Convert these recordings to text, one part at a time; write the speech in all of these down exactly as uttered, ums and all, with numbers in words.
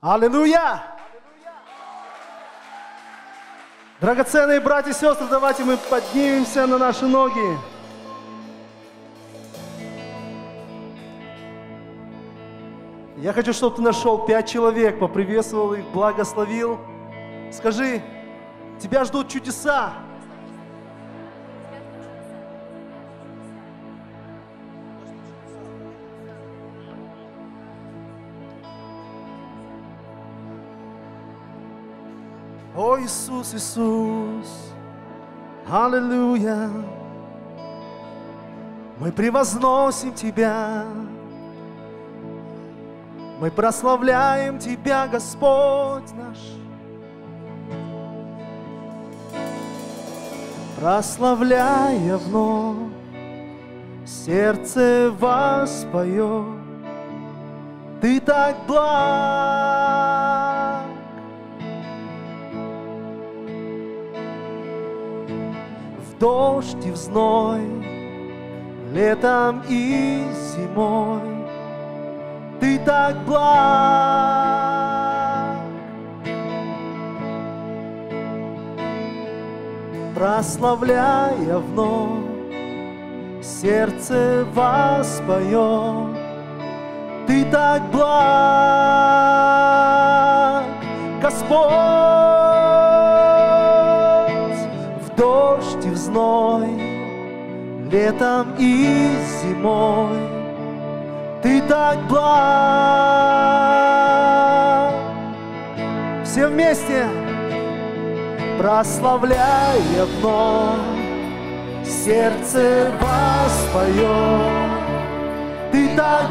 Аллилуйя! Драгоценные братья и сестры, давайте мы поднимемся на наши ноги. Я хочу, чтобы ты нашел пять человек, поприветствовал их, благословил. Скажи, тебя ждут чудеса. О, Иисус, Иисус, аллилуйя, мы превозносим Тебя, мы прославляем Тебя, Господь наш, прославляя вновь, сердце воспоет, Ты так благ. В дождь и в зной, летом и зимой, Ты так благ. Прославляя вновь, сердце воспоет, Ты так благ, Господь. В дождь и в зной, летом и зимой, Ты так благ. Все вместе, прославляя вновь, сердце воспоет, Ты так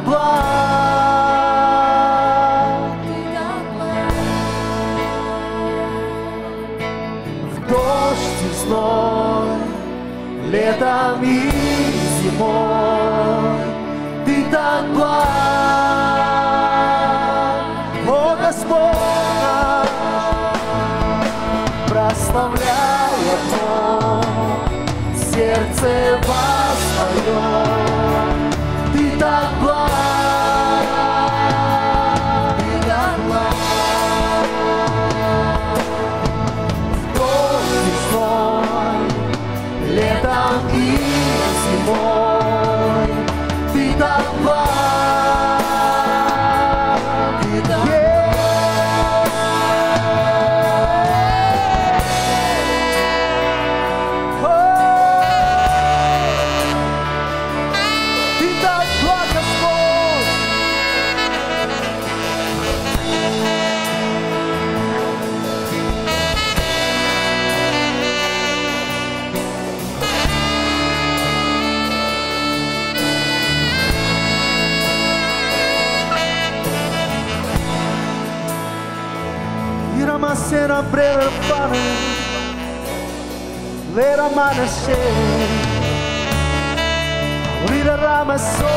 благ, Ты так благ. В дождь и в зной, летом и зимой, Ты так благ, о Господь, прославляя вновь, сердце воспоет, Ты так благ, Ты так благ. В дождь и зной, летом и зимой, Ты так благ, Ты так благ. Ты так благ, Господь. Sera breve pane, l'era manasce, urira ramaso,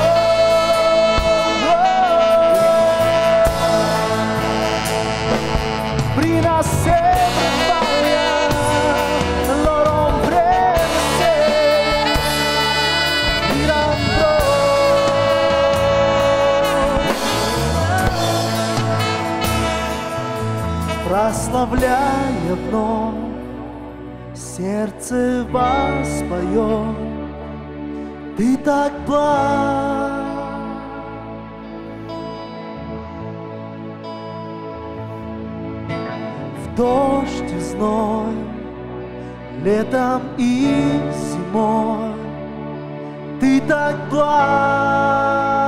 brina sempre paia, loro ombreve se, mirando. Прославляя вновь, сердце воспоет, Ты так благ. В дождь и зной, летом и зимой, Ты так благ.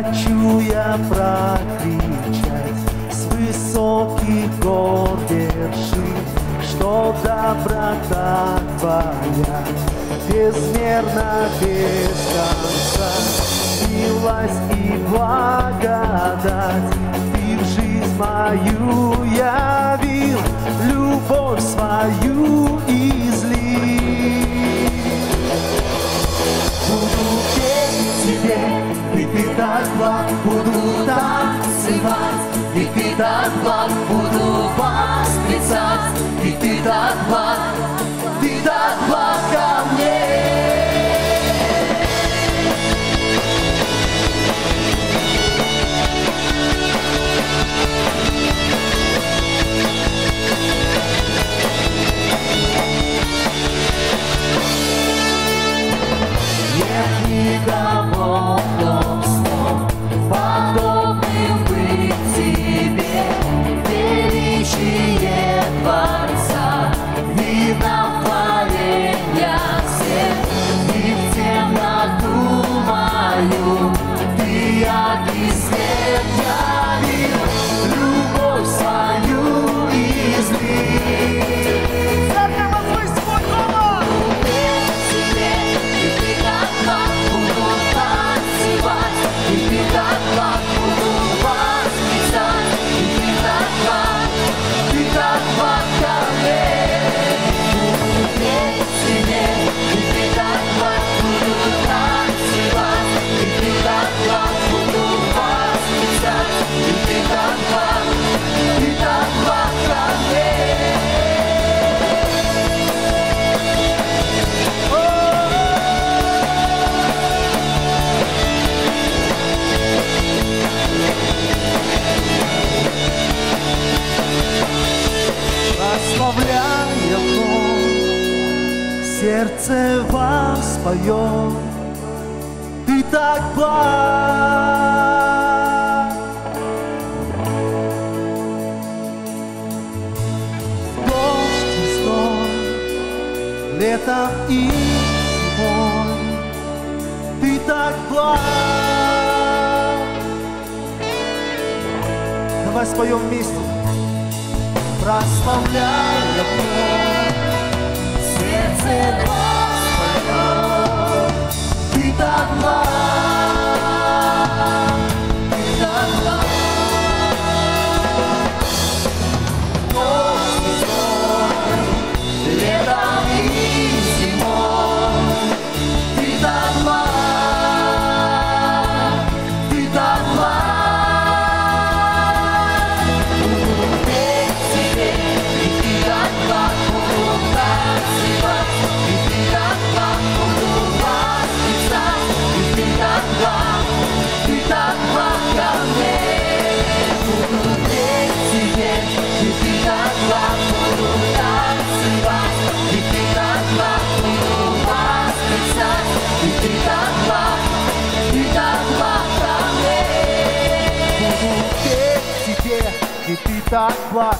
хочу я прокричать с высоких гор вершин, что доброта Твоя безмерно без конца, милость и благодать Ты в жизнь мою явил, любовь свою излил. Буду петь Тебе, и Ты так благ, буду танцевать, и Ты так благ, буду восклицать, и Ты так благ, Ты так благ ко мне. Нет никого, кто смог подобным быть Тебе, величие Творца, видно в творенья всех, и в темноту мою Ты яркий свет явил, любовь свою излил. Прославляя вновь, сердце воспоет, Ты так благ. Дождь и зной, летом и зимой, Ты так благ. Давай споем вместе. Прославляя вновь, сердце воспоет, Ты так благ, Ты так благ. Дождь и зной, летом и зимой, Ты так благ, Ты так благ. И Ты так благ.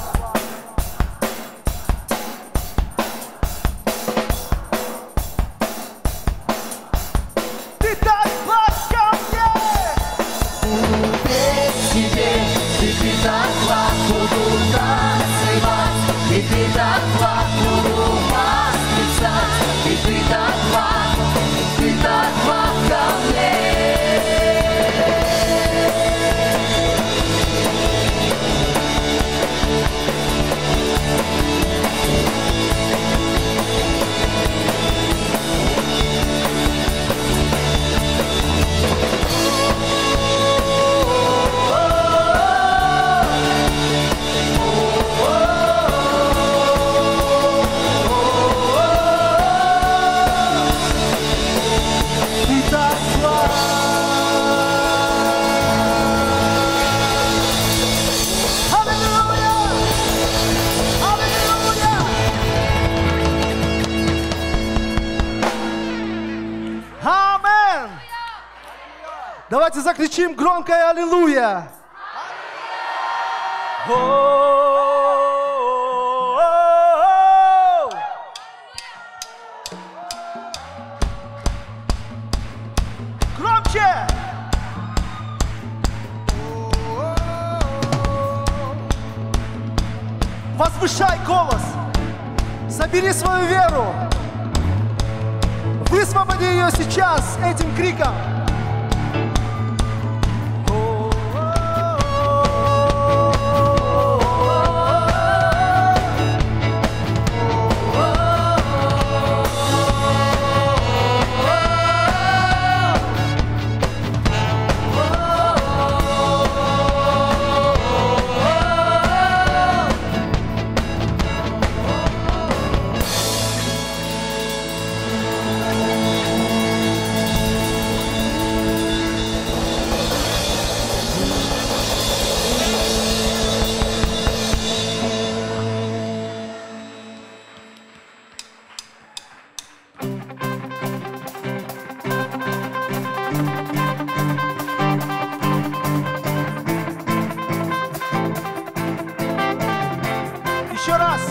Ты так благ ко мне. Буду петь Тебе, и Ты так благ, буду танцевать, и Ты так благ, буду восклицать, и Ты так благ, Ты так благ ко мне. Давайте закричим громкое аллилуйя! Громче! возвышай голос, собери свою веру, высвободи ее сейчас этим криком. Еще раз.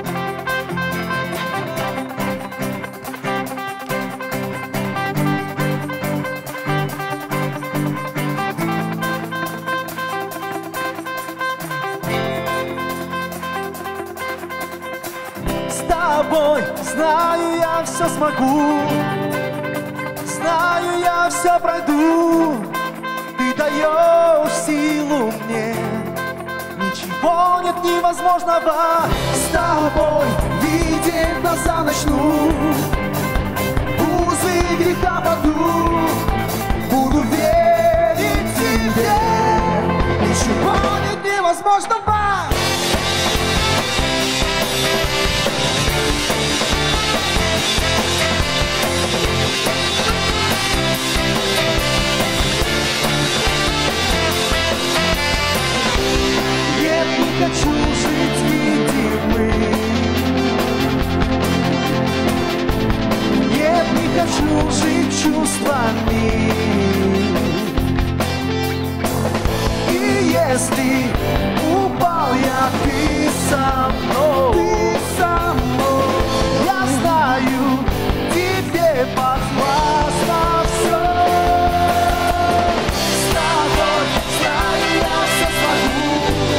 С тобой, знаю, я все смогу, знаю, я все пройду. Ты даешь силу мне, ничего нет невозможного. С тобой видеть глаза начну, узы греха паду, буду верить тебе, ничего нет невозможного. Не хочу жить видимым, нет, не хочу жить чувствами. И если упал я, ты со мной, ты со мной. Я знаю, тебе подвластно все. С тобой, знаю, я все смогу,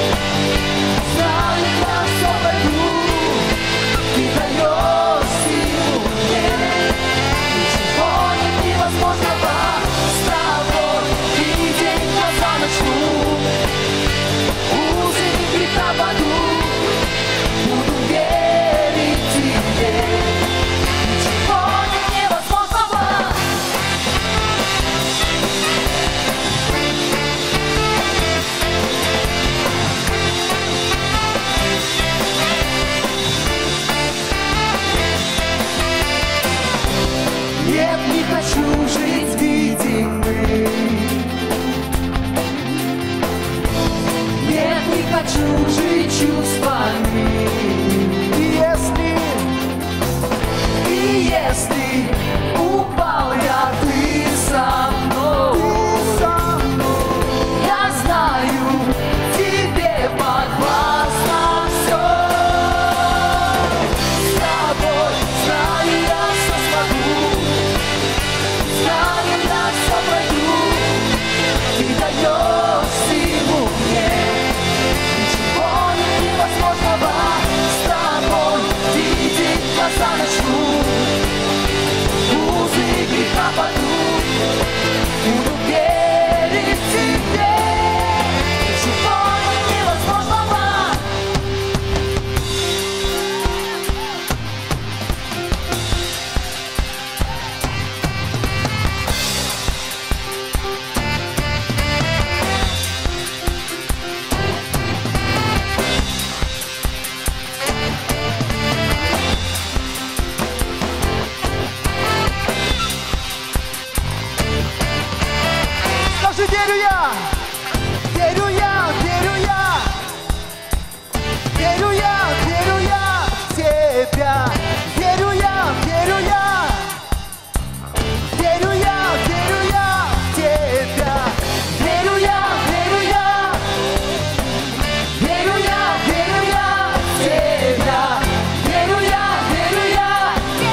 знаю, я все пойду. Ты даешь силу мне, ничего нет невозможного. С тобой видеть глаза начну, узы греха паду, буду верить тебе, ничего нет невозможного. Нет, не хочу жить видимым, нет, не хочу жить чувствами. И если, и если упал я, ты со мной, ты со мной. Я знаю, тебе подвластно все. С тобой, знаю, я все смогу, знаю, я все пройду. Ты даешь силу мне, ничего нет невозможного. С тобой видеть глаза начну, узы греха паду, буду верить тебе, ничего нет невозможного. Скажи, верю я, верю я, верю я, верю я, верю я в тебя, верю я, верю я, верю я, верю я в тебя, верю я, верю я, верю я, верю я в тебя, верю я, верю я,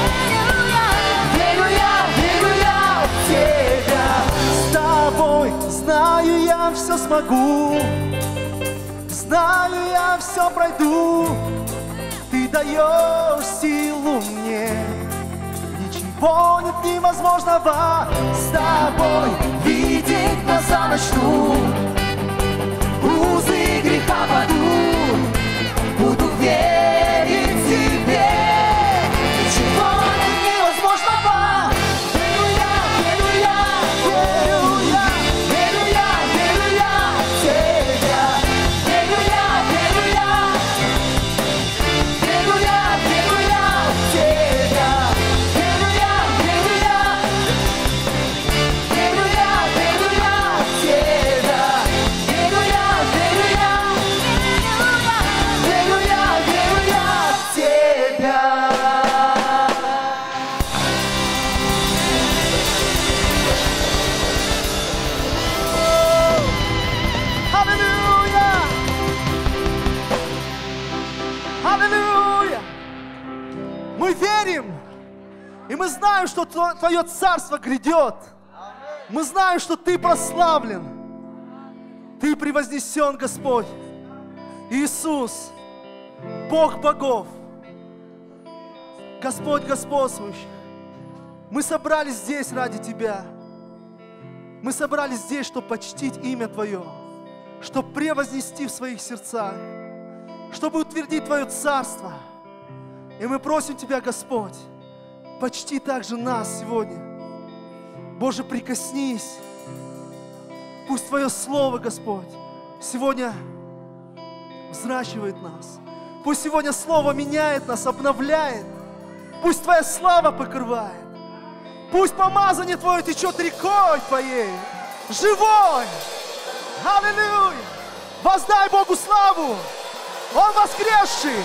верю я, верю я в тебя. С тобой, знаю, я все смогу, знаю, я все пройду, даешь силу мне. Ничего нет невозможного с тобой. Видеть глаза начну, узы греха падут, буду верить тебе. Ничего нет невозможного. Верю я, верю я, верю я, верю я, верю я в тебя. Верю я, верю я, верю я, верю я в тебя. Верю я, верю я, верю я, верю я в тебя. Верю я, верю я, верю я, верю я в тебя. Аллилуйя! Аллилуйя! Мы верим, и мы знаем, что Тво- Твое царство грядет. Мы знаем, что Ты прославлен. Ты превознесен, Господь. Иисус, Бог богов, Господь господствующий. Мы собрались здесь ради Тебя. Мы собрались здесь, чтобы почтить имя Твое, чтобы превознести в своих сердцах, чтобы утвердить Твое царство. И мы просим Тебя, Господь, почти также нас сегодня. Боже, прикоснись. Пусть Твое Слово, Господь, сегодня взращивает нас. Пусть сегодня Слово меняет нас, обновляет. Пусть Твоя слава покрывает. Пусть помазание Твое течет рекой Твоей, живой. Аллилуйя! Воздай Богу славу! Он воскресший!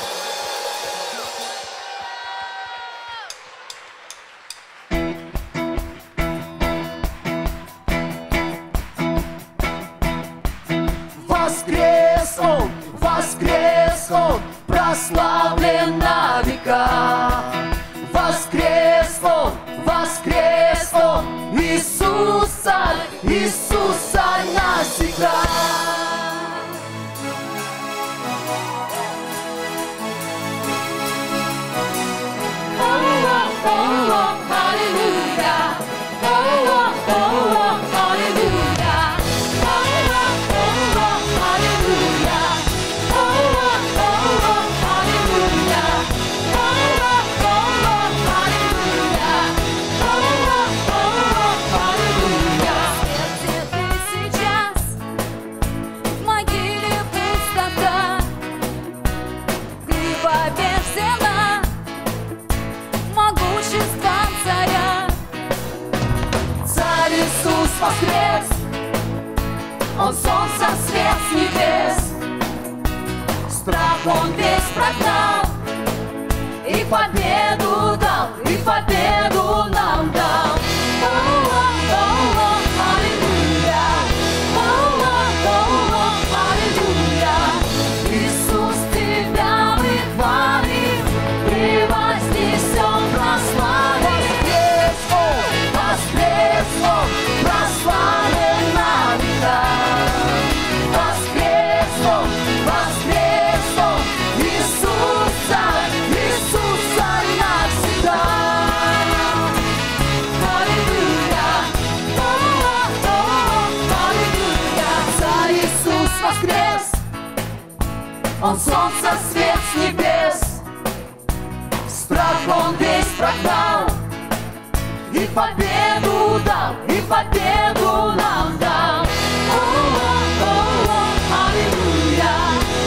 Воскрес Он, воскрес Он, прославлен на века. Воскрес Он, воскрес Он, Иисус царь, Иисус царь навсегда. Воскрес, Он солнце, свет с небес, страх Он весь прогнал, и победу дал, и победу нам дал. Аллилуйя, аллилуйя, Иисус, Тебя мы хвалим, превознесем, прославим. Воскрес Он, прославлен на века. Воскрес Он, воскрес Он, Иисус царь, Иисус царь навсегда. Аллилуйя, аллилуйя, царь Иисус воскрес. Он солнце, свет с небес, страх Он весь прогнал, и победу дал, и победу нам дал. Аллилуйя,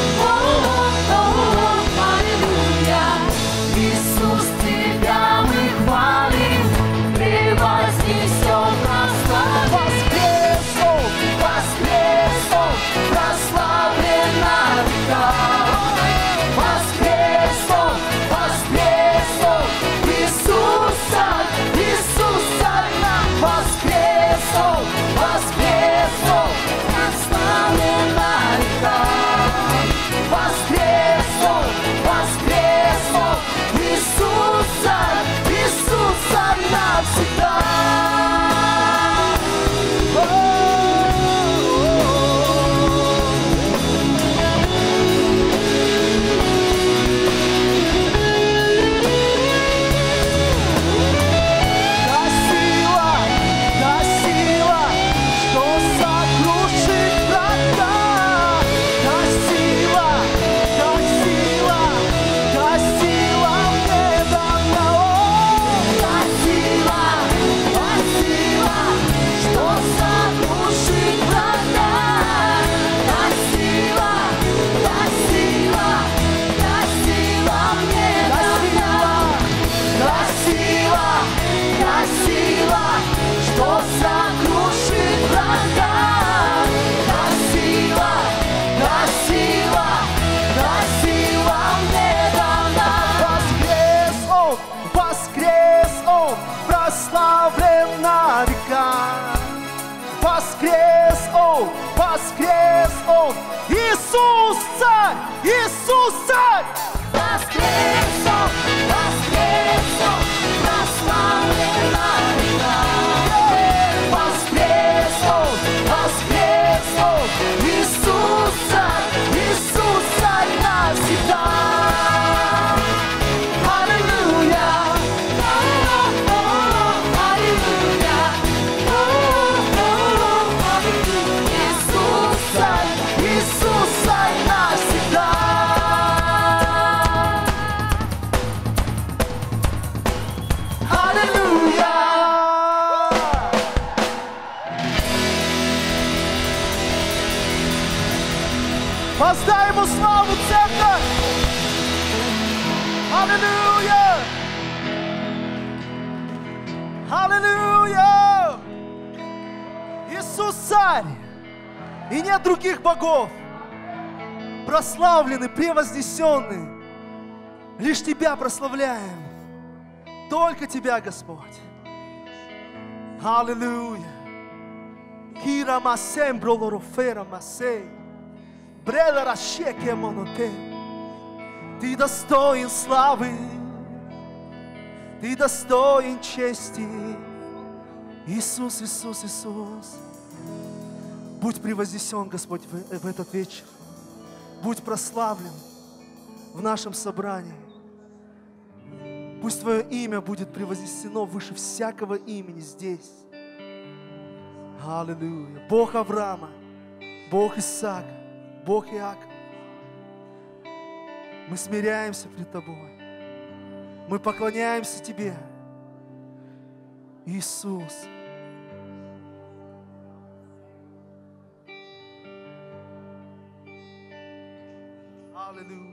аллилуйя, Иисус, Тебя мы хвалим, превознесем, прославим. Воскрес Он, воскрес Он, прославлен на века. Воскрес Он, воскрес Он, Иисус царь, Иисус царь нам. Воскрес Он, воскрес прославлен на века. Воскрес Он, воскрес Он, Иисус Царь, Иисус Царь. Воскрес Он, воскрес Он, прославлен на века. Воскрес Он, воскрес Он, Иисус Царь, Иисус Царь навсегда. Аллилуйя, аллилуйя, Иисус Царь, Иисус Царь навсегда. Аллилуйя. Воздай Ему славу, церковь! Аллилуйя! Аллилуйя! Иисус Царь! И нет других богов! Прославленный, превознесенный! Лишь Тебя прославляем! Только Тебя, Господь! Аллилуйя! Кира масем бролорофера масей! Бреда ращеке моноте! Ты достоин славы, Ты достоин чести. Иисус, Иисус, Иисус. Будь превознесен, Господь, в, в этот вечер. Будь прославлен в нашем собрании. Пусть Твое имя будет превознесено выше всякого имени здесь. Аллилуйя. Бог Авраама, Бог Исаака, Бог Иакова. Мы смиряемся пред Тобой. Мы поклоняемся Тебе. Иисус. Аллилуйя.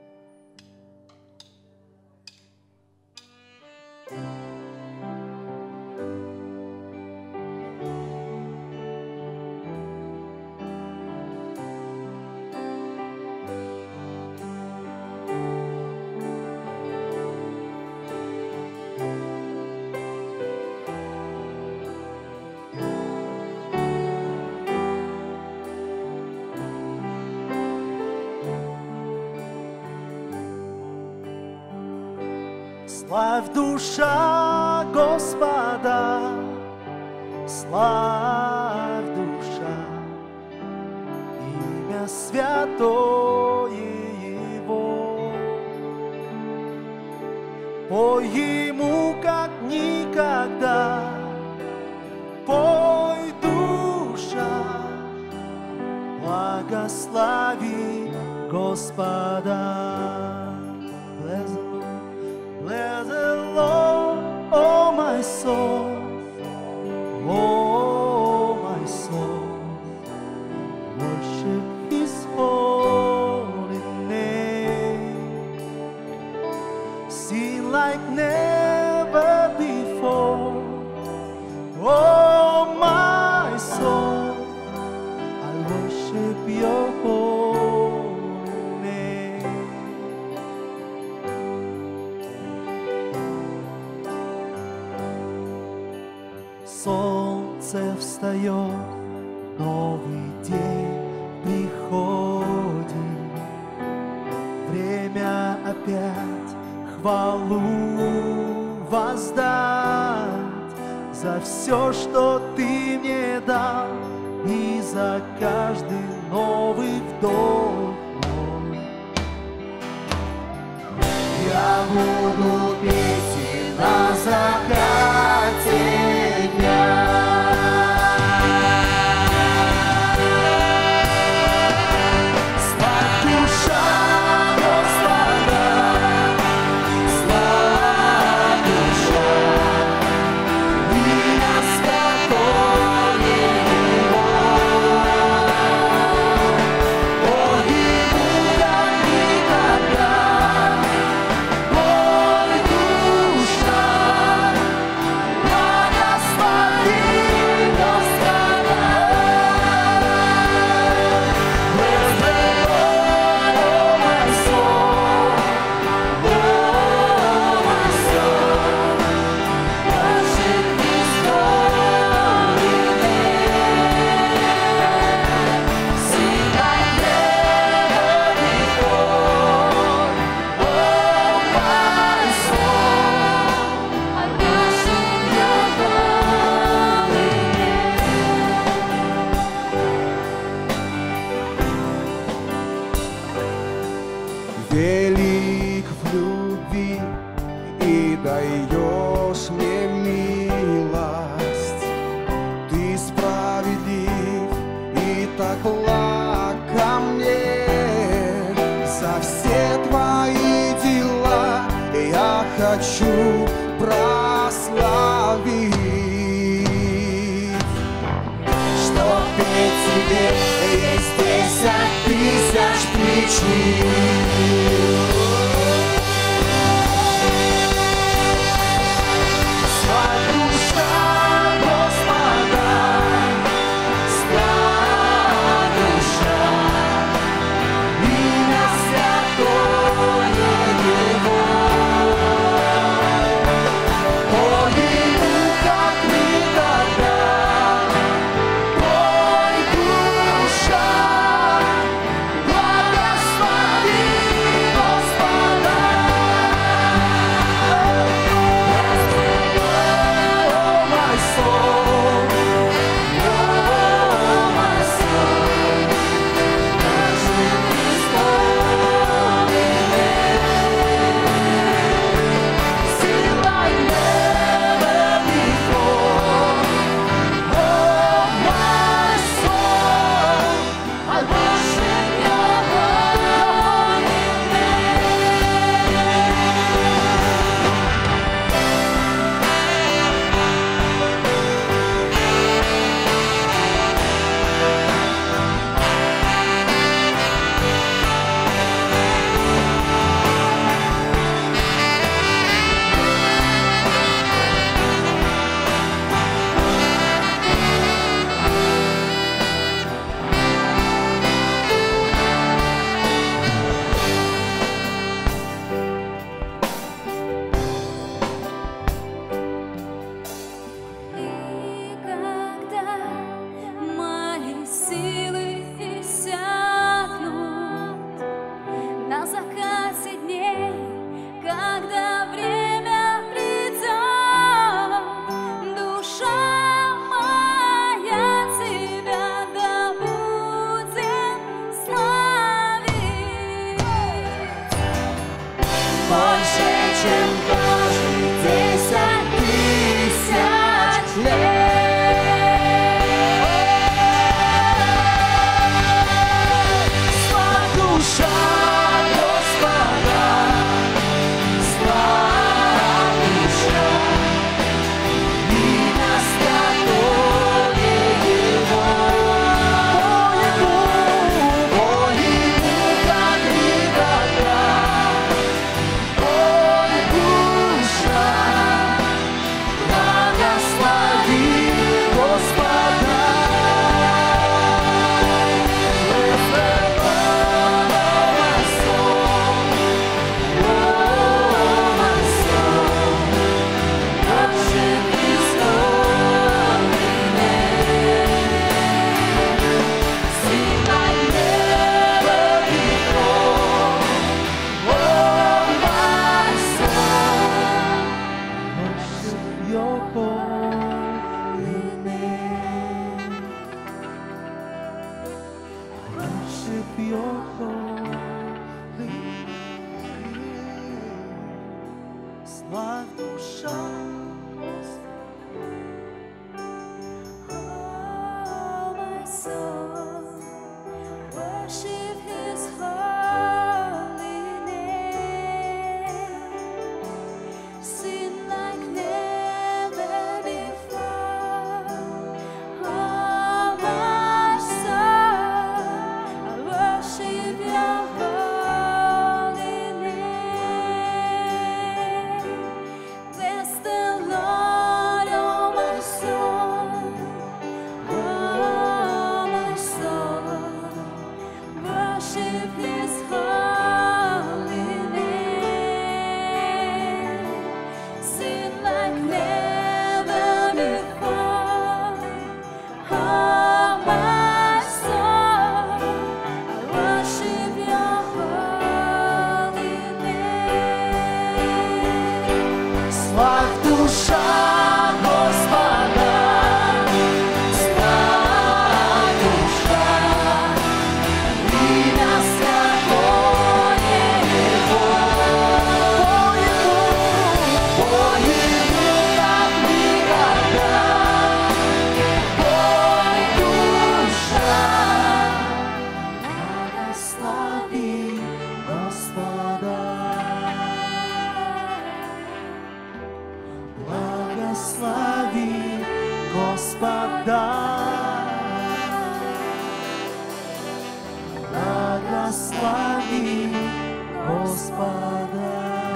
Славь, душа Господа, славь, душа, имя святое Его. Пой Ему, как никогда, пой, душа, благослови Господа. Bless the Lord, oh my soul, oh my soul, worship His holy name. Sing like never before, oh my soul, I worship Your holy name. Солнце встает, новый день приходит. Время опять хвалу воздать за все, что Ты мне дал, и за каждый новый вдох мой. Я буду петь и на закате Ой, даешь мне милость. Ты справедлив и так благ ко мне. За все твои дела я хочу прославить. Что петь тебе, есть десять тысяч причин. Благослови Господа. Благослови Господа.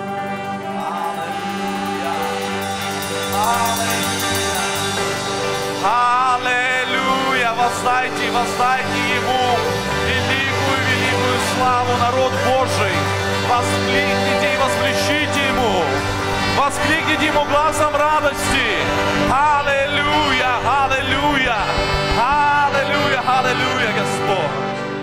Аллилуйя! Воздайте, воздайте Ему великую, великую славу, народ Божий! Воскликните и восклиците Ему! Воскликните Ему глазом радости! Аллилуйя! Аллилуйя! Аллилуйя! Аллилуйя, Господь!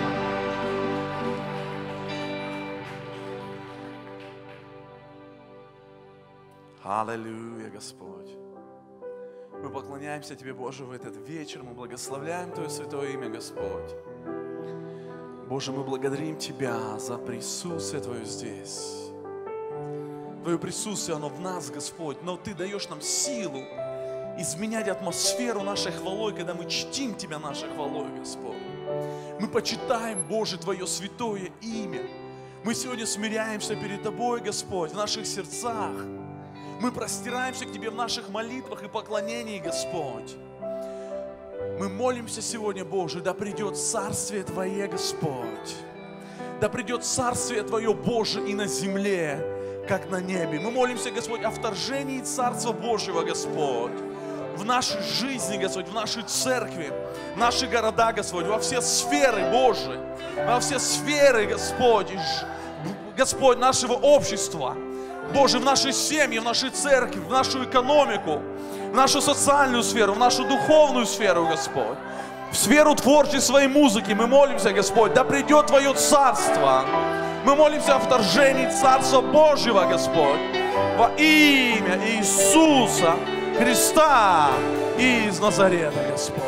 Аллилуйя, Господь! Мы поклоняемся Тебе, Боже, в этот вечер. Мы благословляем Твое святое имя, Господь. Боже, мы благодарим Тебя за присутствие Твое здесь. Твое присутствие, оно в нас, Господь. Но Ты даешь нам силу изменять атмосферу нашей хвалой, когда мы чтим Тебя нашей хвалой, Господь. Мы почитаем, Боже, Твое святое имя. Мы сегодня смиряемся перед Тобой, Господь, в наших сердцах. Мы простираемся к Тебе в наших молитвах и поклонении, Господь. Мы молимся сегодня, Боже, да придет Царствие Твое, Господь. Да придет Царствие Твое, Боже, и на земле, как на небе. Мы молимся, Господь, о вторжении Царства Божьего, Господь, в нашей жизни, Господь, в нашей церкви, в наши города, Господь, во все сферы, Боже, во все сферы, Господь, Господь, нашего общества. Боже, в нашей семье, в нашей церкви, в нашу экономику, в нашу социальную сферу, в нашу духовную сферу, Господь, в сферу творчества и музыки мы молимся, Господь, да придет Твое Царство. Мы молимся о вторжении Царства Божьего, Господь, во имя Иисуса Христа из Назарета, Господь.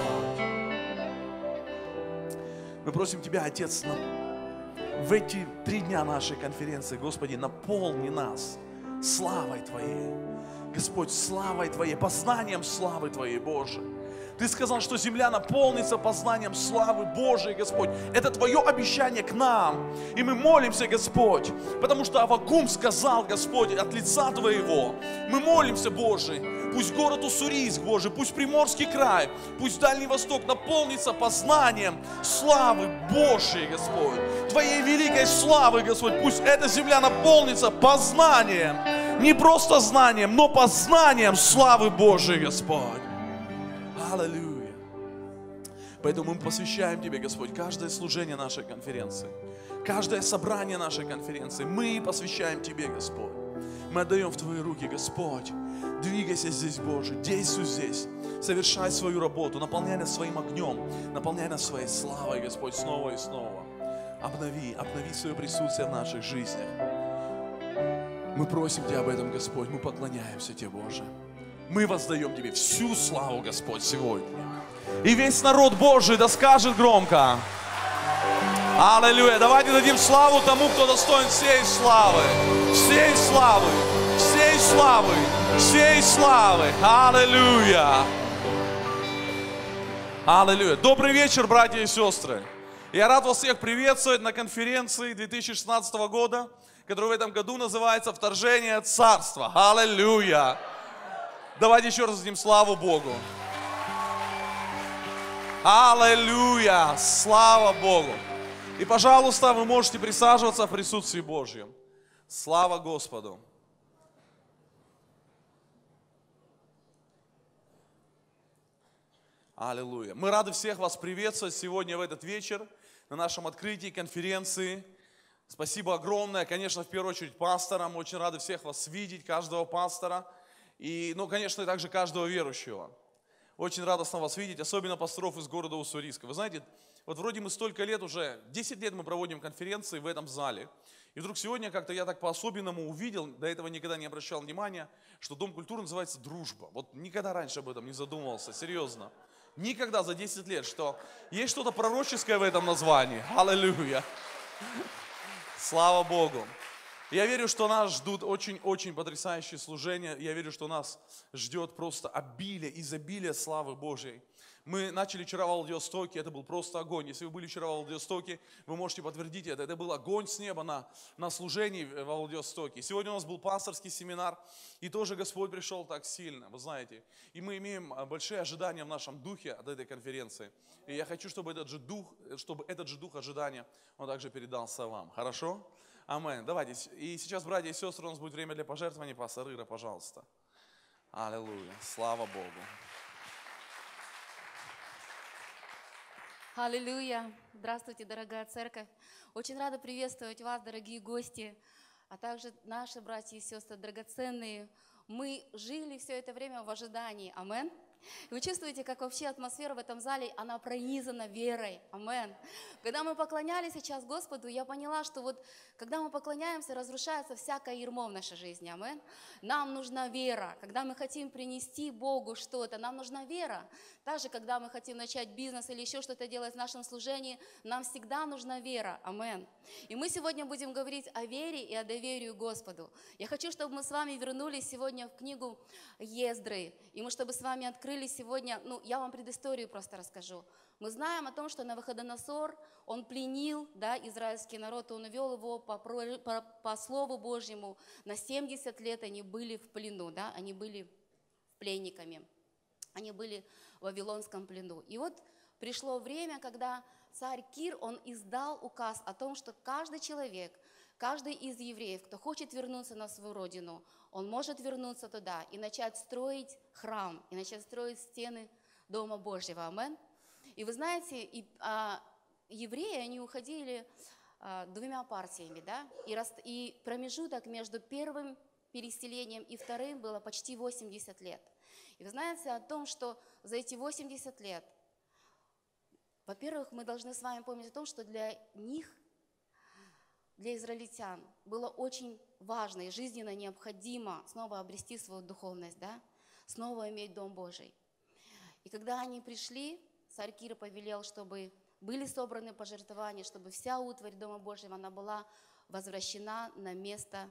Мы просим Тебя, Отец, в эти три дня нашей конференции, Господи, наполни нас славой Твоей. Господь, славой Твоей, познанием славы Твоей, Боже. Ты сказал, что земля наполнится познанием славы Божией, Господь. Это Твое обещание к нам. И мы молимся, Господь, потому что Аввакум сказал, Господь, от лица Твоего. Мы молимся, Боже, пусть город Уссурийск, Боже, пусть Приморский край, пусть Дальний Восток наполнится познанием славы Божией, Господь. Твоей великой славы, Господь, пусть эта земля наполнится познанием. Не просто знанием, но познанием славы Божией, Господь. Аллилуйя. Поэтому мы посвящаем Тебе, Господь, каждое служение нашей конференции, каждое собрание нашей конференции. Мы посвящаем Тебе, Господь. Мы отдаем в Твои руки, Господь. Двигайся здесь, Боже, действуй здесь. Совершай свою работу, наполняй нас своим огнем, наполняй нас своей славой, Господь, снова и снова. Обнови, обнови свое присутствие в наших жизнях. Мы просим Тебя об этом, Господь, мы поклоняемся Тебе, Боже. Мы воздаем Тебе всю славу, Господь, сегодня. И весь народ Божий да скажет громко: Аллилуйя! Давайте дадим славу тому, кто достоин всей славы, всей славы, всей славы, всей славы. Аллилуйя! Аллилуйя! Добрый вечер, братья и сестры! Я рад вас всех приветствовать на конференции две тысячи шестнадцатого года, которая в этом году называется «Вторжение Царства». Аллилуйя! Давайте еще раз дадим славу Богу. Аллилуйя! Слава Богу! И, пожалуйста, вы можете присаживаться в присутствии Божьем. Слава Господу! Аллилуйя! Мы рады всех вас приветствовать сегодня в этот вечер на нашем открытии конференции. Спасибо огромное, конечно, в первую очередь пасторам. Мы очень рады всех вас видеть, каждого пастора. И, ну, конечно, и также каждого верующего. Очень радостно вас видеть, особенно пасторов из города Уссурийска. Вы знаете, вот вроде мы столько лет уже, десять лет мы проводим конференции в этом зале. И вдруг сегодня как-то я так по-особенному увидел, до этого никогда не обращал внимания, что Дом культуры называется «Дружба». Вот никогда раньше об этом не задумывался, серьезно. Никогда за десять лет, что есть что-то пророческое в этом названии. Аллилуйя! Слава Богу! Я верю, что нас ждут очень-очень потрясающие служения. Я верю, что нас ждет просто обилие, изобилие славы Божьей. Мы начали вчера в Владивостоке, это был просто огонь. Если вы были вчера в Владивостоке, вы можете подтвердить это. Это был огонь с неба на, на служении в Владивостоке. Сегодня у нас был пасторский семинар, и тоже Господь пришел так сильно, вы знаете. И мы имеем большие ожидания в нашем духе от этой конференции. И я хочу, чтобы этот же дух, чтобы этот же дух ожидания, он также передался вам. Хорошо? Аминь. Давайте. И сейчас, братья и сестры, у нас будет время для пожертвований. Пастор Ира, пожалуйста. Аллилуйя. Слава Богу. Аллилуйя! Здравствуйте, дорогая церковь! Очень рада приветствовать вас, дорогие гости, а также наши братья и сестры драгоценные. Мы жили все это время в ожидании. Амин. И вы чувствуете, как вообще атмосфера в этом зале, она пронизана верой. Амин. Когда мы поклонялись сейчас Господу, я поняла, что вот когда мы поклоняемся, разрушается всякое ярмо в нашей жизни. Амин. Нам нужна вера. Когда мы хотим принести Богу что-то, нам нужна вера. Также, когда мы хотим начать бизнес или еще что-то делать в нашем служении, нам всегда нужна вера. Амин. И мы сегодня будем говорить о вере и о доверии Господу. Я хочу, чтобы мы с вами вернулись сегодня в книгу Ездры. И мы, чтобы с вами открыли сегодня, ну, я вам предысторию просто расскажу. Мы знаем о том, что Навуходоносор, он пленил, да, израильский народ, он увел его по, по, по Слову Божьему. На семьдесят лет они были в плену, да, они были пленниками. Они были в Вавилонском плену. И вот пришло время, когда царь Кир, он издал указ о том, что каждый человек, каждый из евреев, кто хочет вернуться на свою родину, он может вернуться туда и начать строить храм, и начать строить стены Дома Божьего. Амин. И вы знаете, и, а, евреи, они уходили а, двумя партиями, да, и, рас, и промежуток между первым переселением и вторым было почти восемьдесят лет. И вы знаете о том, что за эти восемьдесят лет, во-первых, мы должны с вами помнить о том, что для них, для израильтян, было очень важно и жизненно необходимо снова обрести свою духовность, да? Снова иметь Дом Божий. И когда они пришли, царь Кир повелел, чтобы были собраны пожертвования, чтобы вся утварь Дома Божьего, она была возвращена на место,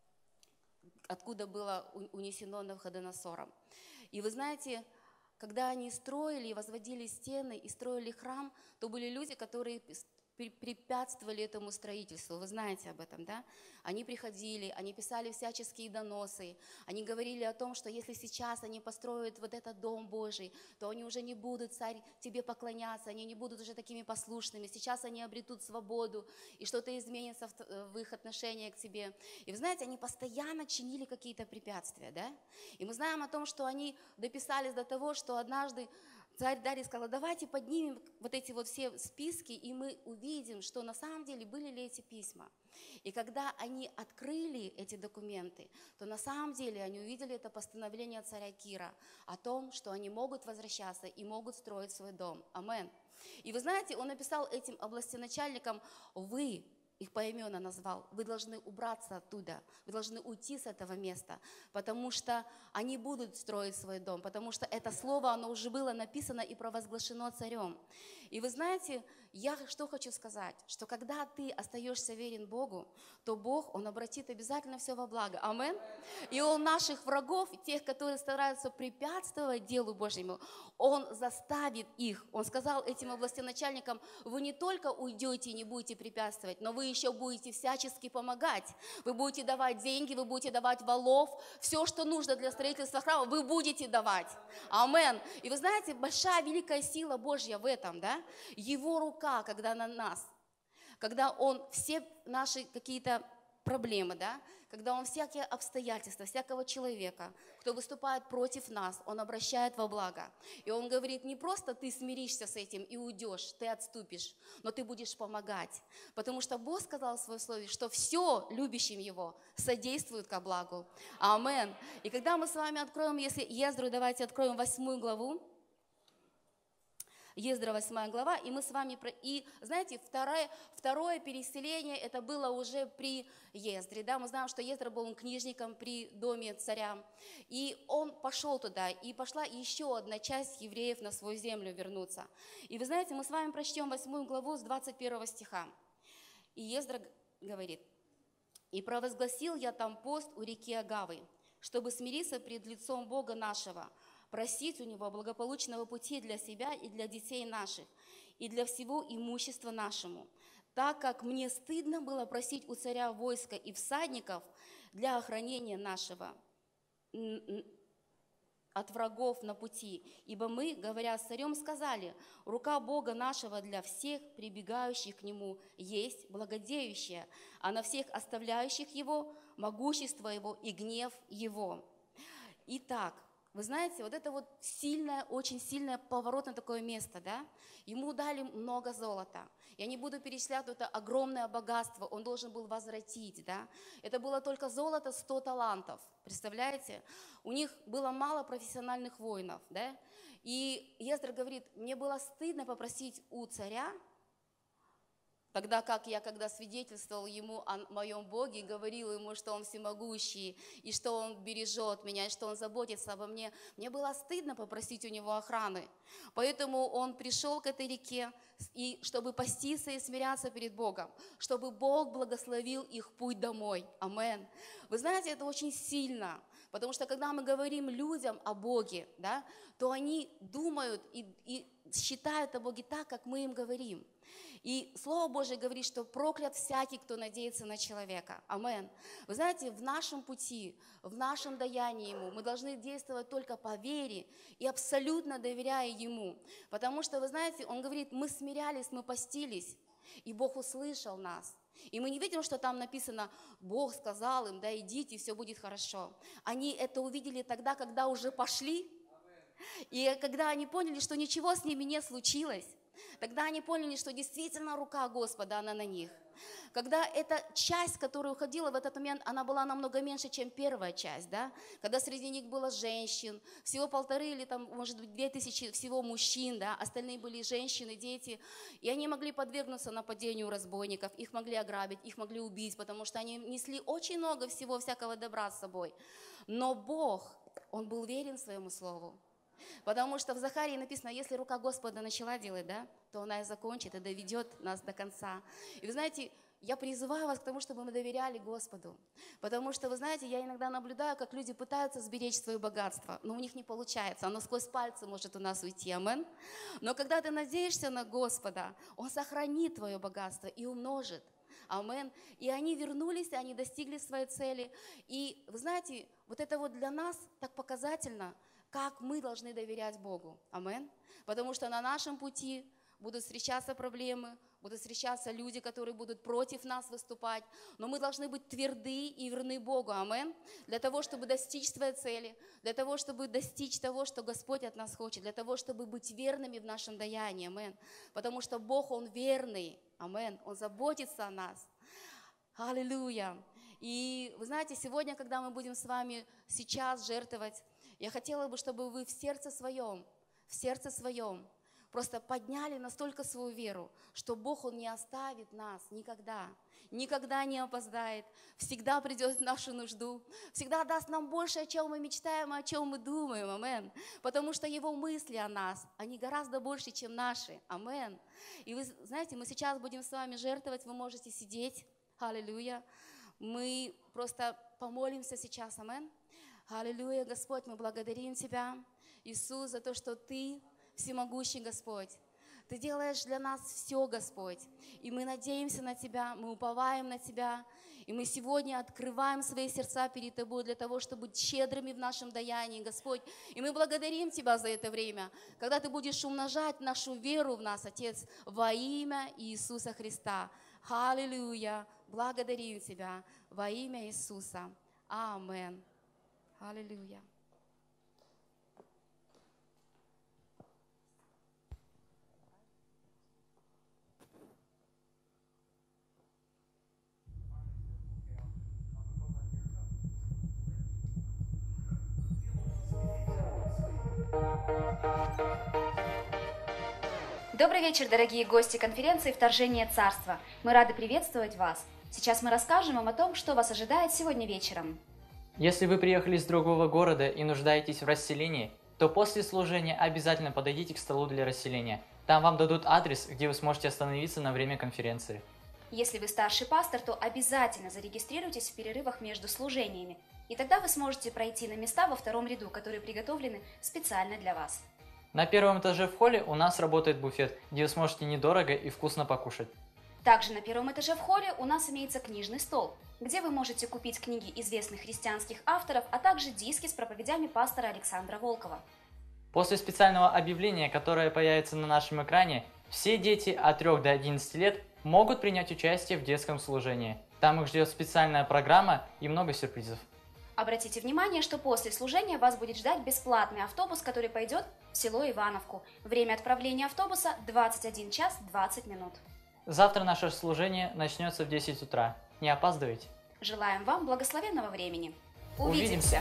откуда было унесено Навуходоносором. И вы знаете, когда они строили, возводили стены и строили храм, то были люди, которые препятствовали этому строительству. Вы знаете об этом, да? Они приходили, они писали всяческие доносы, они говорили о том, что если сейчас они построят вот этот Дом Божий, то они уже не будут, царь, тебе поклоняться, они не будут уже такими послушными, сейчас они обретут свободу, и что-то изменится в, в их отношении к тебе. И вы знаете, они постоянно чинили какие-то препятствия, да? И мы знаем о том, что они дописались до того, что однажды царь Дарий сказал: давайте поднимем вот эти вот все списки, и мы увидим, что на самом деле были ли эти письма. И когда они открыли эти документы, то на самом деле они увидели это постановление царя Кира о том, что они могут возвращаться и могут строить свой дом. Амин. И вы знаете, он написал этим областеначальникам: вы, их поименно назвал, вы должны убраться оттуда, вы должны уйти с этого места, потому что они будут строить свой дом, потому что это слово, оно уже было написано и провозглашено царем. И вы знаете, я что хочу сказать, что когда ты остаешься верен Богу, то Бог, Он обратит обязательно все во благо. Амин. И Он наших врагов, тех, которые стараются препятствовать делу Божьему, Он заставит их. Он сказал этим областеначальникам: вы не только уйдете и не будете препятствовать, но вы еще будете всячески помогать. Вы будете давать деньги, вы будете давать валов, все, что нужно для строительства храма, вы будете давать. Амин. И вы знаете, большая, великая сила Божья в этом, да? Его рука, когда на нас, когда Он все наши какие-то проблемы, да? Когда Он всякие обстоятельства, всякого человека, кто выступает против нас, Он обращает во благо. И Он говорит: не просто ты смиришься с этим и уйдешь, ты отступишь, но ты будешь помогать. Потому что Бог сказал в своем слове, что все любящим Его содействует ко благу. Амин. И когда мы с вами откроем, если Ездру, давайте откроем восьмую главу. Ездра, восьмая глава, и мы с вами... И, знаете, второе, второе переселение, это было уже при Ездре, да, мы знаем, что Ездра был книжником при доме царя, и он пошел туда, и пошла еще одна часть евреев на свою землю вернуться. И вы знаете, мы с вами прочтем восьмую главу с двадцать первого стиха, и Ездра говорит: И провозгласил я там пост у реки Агавы, чтобы смириться пред лицом Бога нашего, просить у Него благополучного пути для себя и для детей наших, и для всего имущества нашему, так как мне стыдно было просить у царя войска и всадников для охранения нашего от врагов на пути. Ибо мы, говоря с царем, сказали: рука Бога нашего для всех прибегающих к Нему есть благодеющая, а на всех оставляющих Его могущество Его и гнев Его. Итак, вы знаете, вот это вот сильное, очень сильное поворотное такое место, да? Ему дали много золота. Я не буду перечислять это огромное богатство, он должен был возвратить, да? Это было только золото сто талантов, представляете? У них было мало профессиональных воинов, да? И Ездра говорит: мне было стыдно попросить у царя, тогда как я, когда свидетельствовал ему о моем Боге, говорил ему, что он всемогущий, и что он бережет меня, и что он заботится обо мне, мне было стыдно попросить у него охраны. Поэтому он пришел к этой реке, и чтобы поститься и смиряться перед Богом, чтобы Бог благословил их путь домой. Амен. Вы знаете, это очень сильно, потому что когда мы говорим людям о Боге, да, то они думают и, и считают о Боге так, как мы им говорим. И Слово Божие говорит, что проклят всякий, кто надеется на человека. Амен. Вы знаете, в нашем пути, в нашем даянии Ему мы должны действовать только по вере и абсолютно доверяя Ему. Потому что, вы знаете, Он говорит: мы смирялись, мы постились, и Бог услышал нас. И мы не видим, что там написано: Бог сказал им: да, идите, все будет хорошо. Они это увидели тогда, когда уже пошли, и когда они поняли, что ничего с ними не случилось. Тогда они поняли, что действительно рука Господа, она на них. Когда эта часть, которая уходила в этот момент, она была намного меньше, чем первая часть, да? Когда среди них было женщин, всего полторы или там, может быть, две тысячи всего мужчин, да? Остальные были женщины, дети, и они могли подвергнуться нападению разбойников, их могли ограбить, их могли убить, потому что они несли очень много всего, всякого добра с собой. Но Бог, Он был верен своему слову. Потому что в Захарии написано: если рука Господа начала делать, да, то она и закончит, и доведет нас до конца. И вы знаете, я призываю вас к тому, чтобы мы доверяли Господу. Потому что, вы знаете, я иногда наблюдаю, как люди пытаются сберечь свое богатство, но у них не получается, оно сквозь пальцы может у нас уйти, амен. Но когда ты надеешься на Господа, Он сохранит твое богатство и умножит. Амен. И они вернулись, и они достигли своей цели. И вы знаете, вот это вот для нас так показательно, как мы должны доверять Богу. Амен. Потому что на нашем пути будут встречаться проблемы, будут встречаться люди, которые будут против нас выступать. Но мы должны быть тверды и верны Богу. Амен. Для того, чтобы достичь своей цели, для того, чтобы достичь того, что Господь от нас хочет, для того, чтобы быть верными в нашем даянии. Амен. Потому что Бог, Он верный. Амен. Он заботится о нас. Аллилуйя. И вы знаете, сегодня, когда мы будем с вами сейчас жертвовать, я хотела бы, чтобы вы в сердце своем, в сердце своем просто подняли настолько свою веру, что Бог, Он не оставит нас никогда, никогда не опоздает, всегда придет в нашу нужду, всегда даст нам больше, о чем мы мечтаем, о чем мы думаем, амен. Потому что Его мысли о нас, они гораздо больше, чем наши, амен. И вы знаете, мы сейчас будем с вами жертвовать, вы можете сидеть, аллилуйя. Мы просто помолимся сейчас, амен. Аллилуйя, Господь, мы благодарим Тебя, Иисус, за то, что Ты всемогущий Господь. Ты делаешь для нас все, Господь. И мы надеемся на Тебя, мы уповаем на Тебя. И мы сегодня открываем свои сердца перед Тобой для того, чтобы быть щедрыми в нашем даянии, Господь. И мы благодарим Тебя за это время, когда Ты будешь умножать нашу веру в нас, Отец, во имя Иисуса Христа. Аллилуйя, благодарим Тебя во имя Иисуса. Аминь. Аллилуйя. Добрый вечер, дорогие гости конференции «Вторжение Царства». Мы рады приветствовать вас. Сейчас мы расскажем вам о том, что вас ожидает сегодня вечером. Если вы приехали из другого города и нуждаетесь в расселении, то после служения обязательно подойдите к столу для расселения. Там вам дадут адрес, где вы сможете остановиться на время конференции. Если вы старший пастор, то обязательно зарегистрируйтесь в перерывах между служениями, и тогда вы сможете пройти на места во втором ряду, которые приготовлены специально для вас. На первом этаже в холле у нас работает буфет, где вы сможете недорого и вкусно покушать. Также на первом этаже в холле у нас имеется книжный стол, где вы можете купить книги известных христианских авторов, а также диски с проповедями пастора Александра Волкова. После специального объявления, которое появится на нашем экране, все дети от трёх до одиннадцати лет могут принять участие в детском служении. Там их ждет специальная программа и много сюрпризов. Обратите внимание, что после служения вас будет ждать бесплатный автобус, который пойдет в село Ивановку. Время отправления автобуса двадцать один час двадцать минут. Завтра наше служение начнется в десять утра. Не опаздывайте. Желаем вам благословенного времени. Увидимся.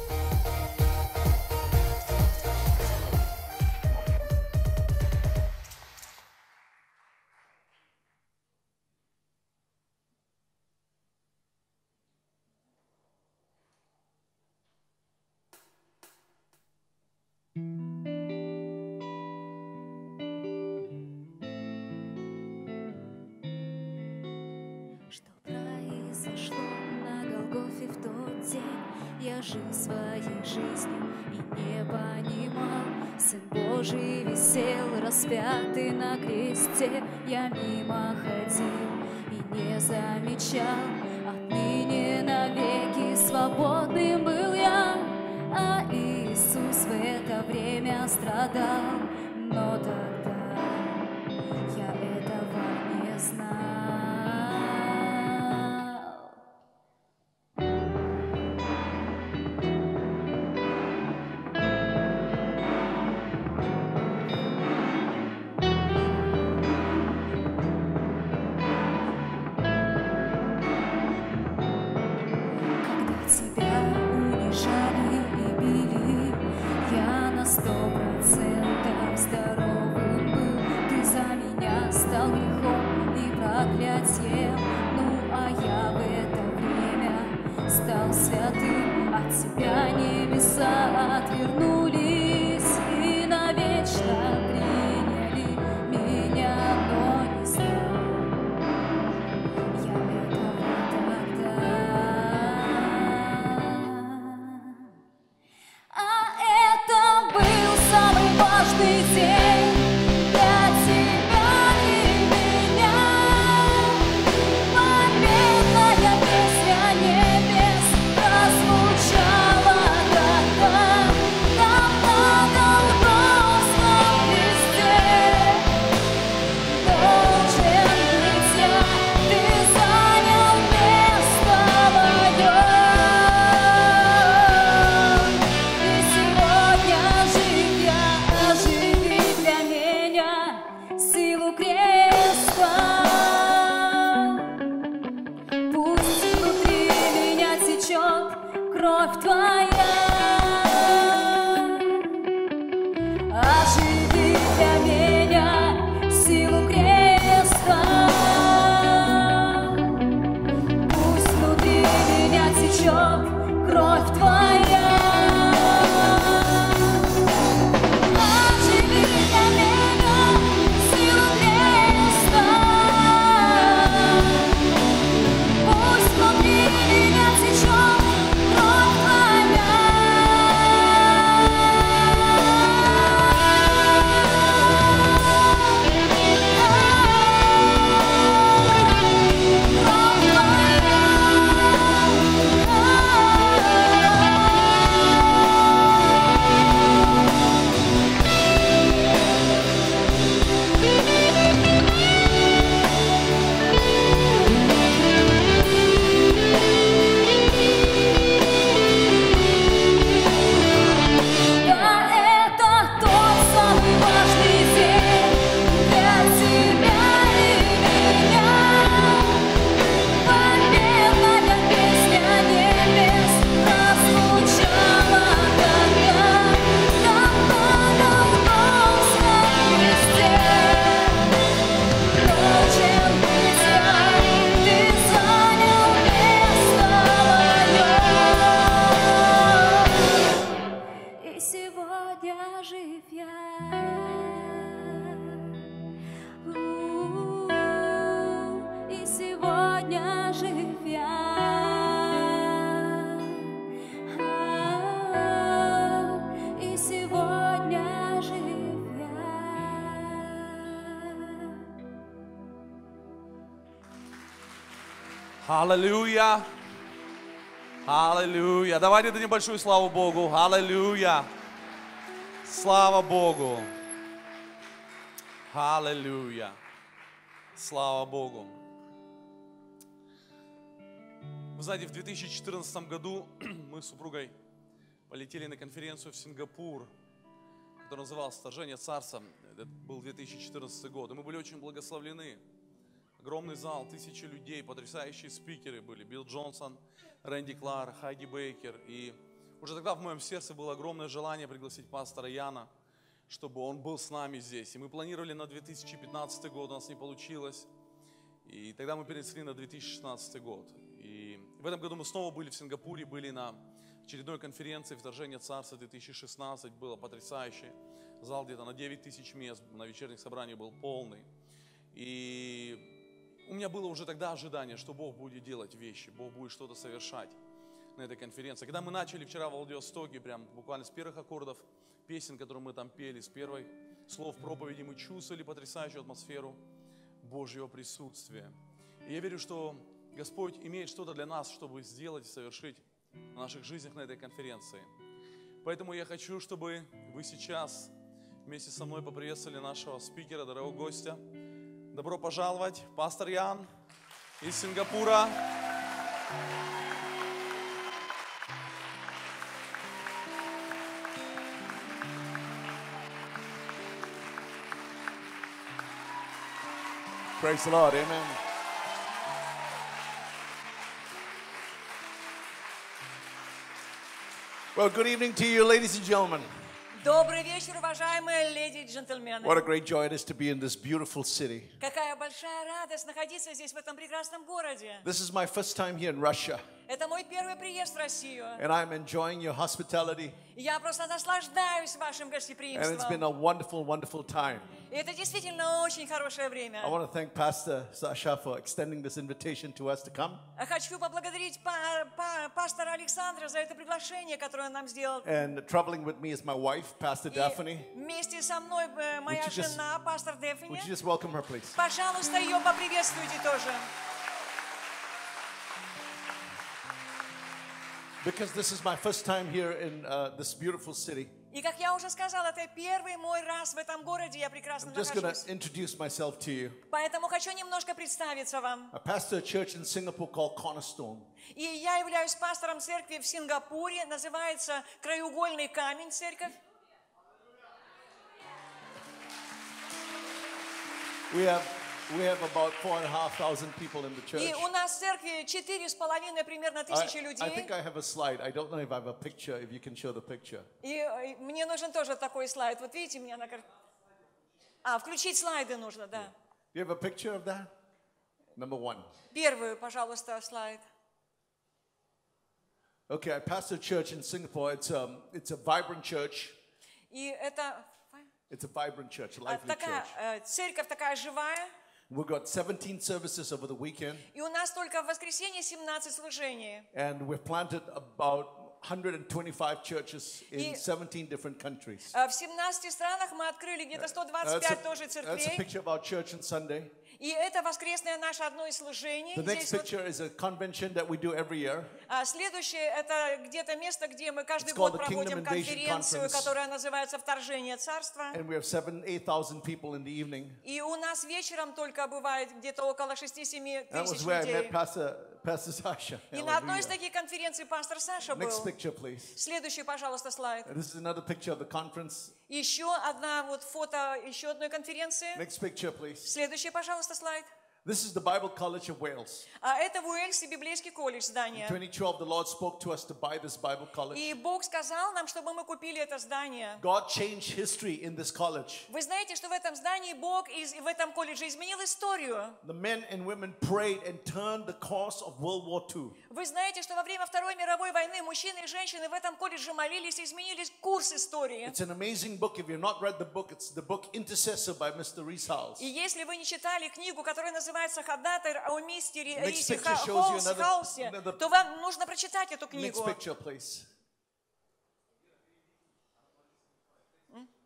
Что произошло на Голгофе в тот день? Я жил своей жизнью и не понимал. Сын Божий висел распятый на кресте. Я мимо ходил и не замечал. Отныне навеки свободным был я, а Иисус в это время страдал. Но тогда я этого не знал. Тебя унижали и били, я на сто процентов здоровым был. Ты за меня стал грехом и проклятием, ну а я в это время стал святым. От тебя небеса отвернулись и навечно приняли меня, но не знал я этого тогда. Важный день для тебя и меня. Победная песня небес прозвучала тогда. Там на Голгофском кресте должен быть я, ты занял место мое. И сегодня жив я, оживи для меня силу креста. Пусть внутри меня течет кровь твоя. Оживи для меня силу креста. Пусть внутри меня течет кровь твоя. Аллилуйя! Аллилуйя! Давайте дадим большую славу Богу. Аллилуйя! Слава Богу! Аллилуйя! Слава Богу! Вы знаете, в две тысячи четырнадцатом году мы с супругой полетели на конференцию в Сингапур, которая называлась «Вторжение царства». Это был две тысячи четырнадцатый год. И мы были очень благословлены. Огромный зал, тысячи людей, потрясающие спикеры были. Билл Джонсон, Рэнди Клар, Хайди Бейкер. И уже тогда в моем сердце было огромное желание пригласить пастора Яна, чтобы он был с нами здесь. И мы планировали на две тысячи пятнадцатый год, у нас не получилось. И тогда мы перенесли на две тысячи шестнадцатый год. И в этом году мы снова были в Сингапуре, были на очередной конференции «Вторжение царства две тысячи шестнадцать». Было потрясающе. Зал где-то на девять тысяч мест, на вечерних собраниях был полный. И у меня было уже тогда ожидание, что Бог будет делать вещи, Бог будет что-то совершать на этой конференции. Когда мы начали вчера в Владивостоке, прям буквально с первых аккордов песен, которые мы там пели, с первых слов проповеди, мы чувствовали потрясающую атмосферу Божьего присутствия. И я верю, что Господь имеет что-то для нас, чтобы сделать и совершить в наших жизнях на этой конференции. Поэтому я хочу, чтобы вы сейчас вместе со мной поприветствовали нашего спикера, дорогого гостя. Добро пожаловать, пастор Ян из Сингапура. Praise the Lord, amen. Well, good evening to you, ladies and gentlemen. Добрый вечер, уважаемые леди и джентльмены. What a great joy it is to be in this beautiful city. Какая большая радость находиться здесь, в этом прекрасном городе. This is my first time here in Russia, Это мой первый приезд в Россию. and I'm enjoying your hospitality, Я просто наслаждаюсь вашим and it's been гостеприимством. a wonderful, wonderful time. И это действительно очень хорошее время. I want to thank Pastor Sasha for extending this invitation to us to come, Хочу поблагодарить па- па- пастора Александра за это приглашение, которое он нам сделал. and traveling with me is my wife, Pastor И Daphne. вместе со мной э, моя Would you just- жена, пастор Дефни. Would you just welcome her, please? Пожалуйста, ее поприветствуйте тоже. Because this is my first time here in uh, this beautiful city. И как я уже сказала, это первый мой раз в этом городе, я прекрасно I'm just going нахожусь. to introduce myself to you. Поэтому хочу немножко представиться вам. I pastor a church in Singapore called Cornerstone. И я являюсь пастором церкви в Сингапуре, называется «Краеугольный камень» церковь. We have we have about four and a half thousand people in the church. И у нас в церкви четыре с половиной примерно тысячи I, I людей. think I have a slide. I don't know if I have a picture, if you can show the picture. И э, мне нужен тоже такой слайд. Вот видите, меня на карте. А, включить слайды нужно, да. Do you have a picture of that? Number one. Первую, пожалуйста, слайд. Okay, I pastor a church in Singapore. It's um it's a vibrant church. И это It's a vibrant church, a а, lively такая church. э, церковь такая живая. We've got seventeen services over the weekend, И у нас только в воскресенье семнадцать служений. and we've planted about one hundred twenty-five churches in И- seventeen different countries. А В семнадцати странах мы открыли где-то сто двадцать That's пять a, тоже that's a церквей. picture of our church on Sunday. И это воскресное наше одно из служений. The next Здесь вот. picture is a convention that we do every year. А следующее это где-то место, где мы каждый It's год called the проводим Kingdom Invasion конференцию, Conference. которая называется «Вторжение царства». And we have seven, eight thousand people in the evening. И у нас вечером только бывает где-то около шести-семи That тысяч was where I met людей. Pastor, Pastor Sasha. И на одной из Hallelujah. таких конференций пастор Саша был. Next picture, please. Следующий, пожалуйста, слайд. And this is another picture of the conference. Еще одна вот фото еще одной конференции. Next picture, please. Следующий, пожалуйста, слайд. This is the Bible College of Wales. А это в Уэльсе библейский колледж In здание. twenty twelve, the Lord spoke to us to buy this Bible college. И Бог сказал нам, чтобы мы купили это здание. God changed history in this college. Вы знаете, что в этом здании Бог из- в этом колледже изменил историю. The men and women prayed and turned the course of World War Two. Вы знаете, что во время Второй мировой войны мужчины и женщины в этом колледже молились и изменили курс истории. It's an amazing book. If you've not read the book, it's the book Intercessor by Mister Rees Howells. И если вы не читали книгу, которая называется «Ходатай о мистере Next Рисе picture shows you Хаус- another- Хаусе», another- то вам нужно прочитать эту Next книгу. picture, please.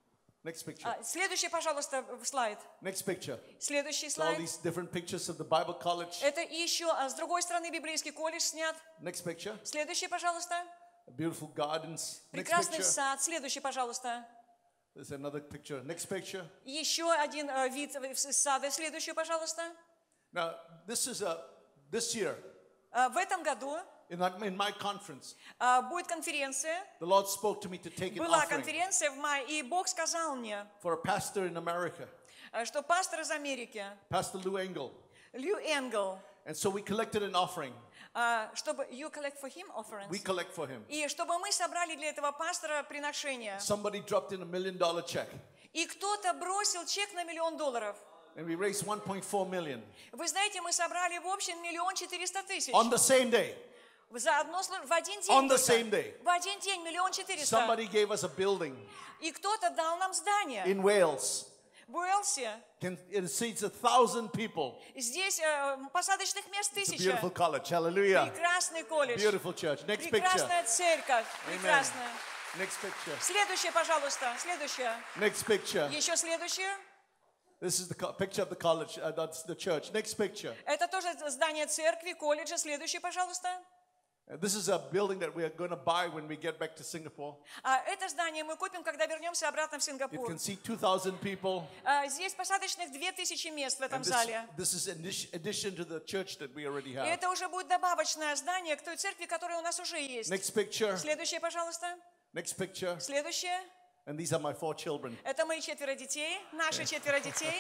Next picture. А, Следующий, пожалуйста, в слайд. Next picture. Следующий So all слайд. these different pictures of the Bible college. Это еще, а с другой стороны, библейский колледж снят. Next picture. Следующий, пожалуйста. Beautiful gardens. Next Прекрасный picture. сад. Следующий, пожалуйста. There's another picture. Next picture. Еще один э, вид э, с- сада. Следующий, пожалуйста. Now, this is a this year А, В этом году in, that- in my conference. а, будет конференция. The Lord spoke to me to take an Была offering конференция в мае, и Бог сказал мне, for a pastor in America, э, что пастор из Америки, Pastor Lou Engel. Лью Энгел, And so we collected an offering. а, чтобы you collect for him offerings, We collect for him. и чтобы мы собрали для этого пастора приношения. Somebody dropped in a million dollar check. И кто-то бросил чек на миллион долларов. And we raised one point four million. Вы знаете, мы собрали в общем миллион четыреста тысяч. On the same day, За одно, слу- в один день. On the только. same day. В один день миллион четыреста. somebody gave us a building И кто-то дал нам здание in Wales. в Уэльсе. Can, it seats a thousand people. Здесь э, посадочных мест It's a тысяча. beautiful college. Hallelujah. Прекрасный колледж. Beautiful church. Next picture. Прекрасная церковь. Amen. Прекрасная. Next picture. Следующее, пожалуйста. Следующее. Next picture. Еще следующее. This is the co- picture of the college. Uh, that's the church. Next picture. Это тоже здание церкви, колледжа. Следующее, пожалуйста. Uh, This is a building that we are going to buy when we get back to Singapore. А это здание мы купим, когда вернемся обратно в It Сингапур. can seat two thousand people. А, Здесь посадочных две тысячи мест в этом And this, зале. this is in addition- addition to the church that we already И have. это уже будет добавочное здание к той церкви, которая у нас уже есть. Next picture. Следующее, пожалуйста. Next picture. Следующее. And these are my four children. Это мои четверо детей, наши четверо детей.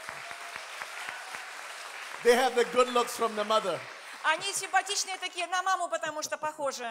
They have the good looks from the mother. Они симпатичные такие, на маму потому что похожи.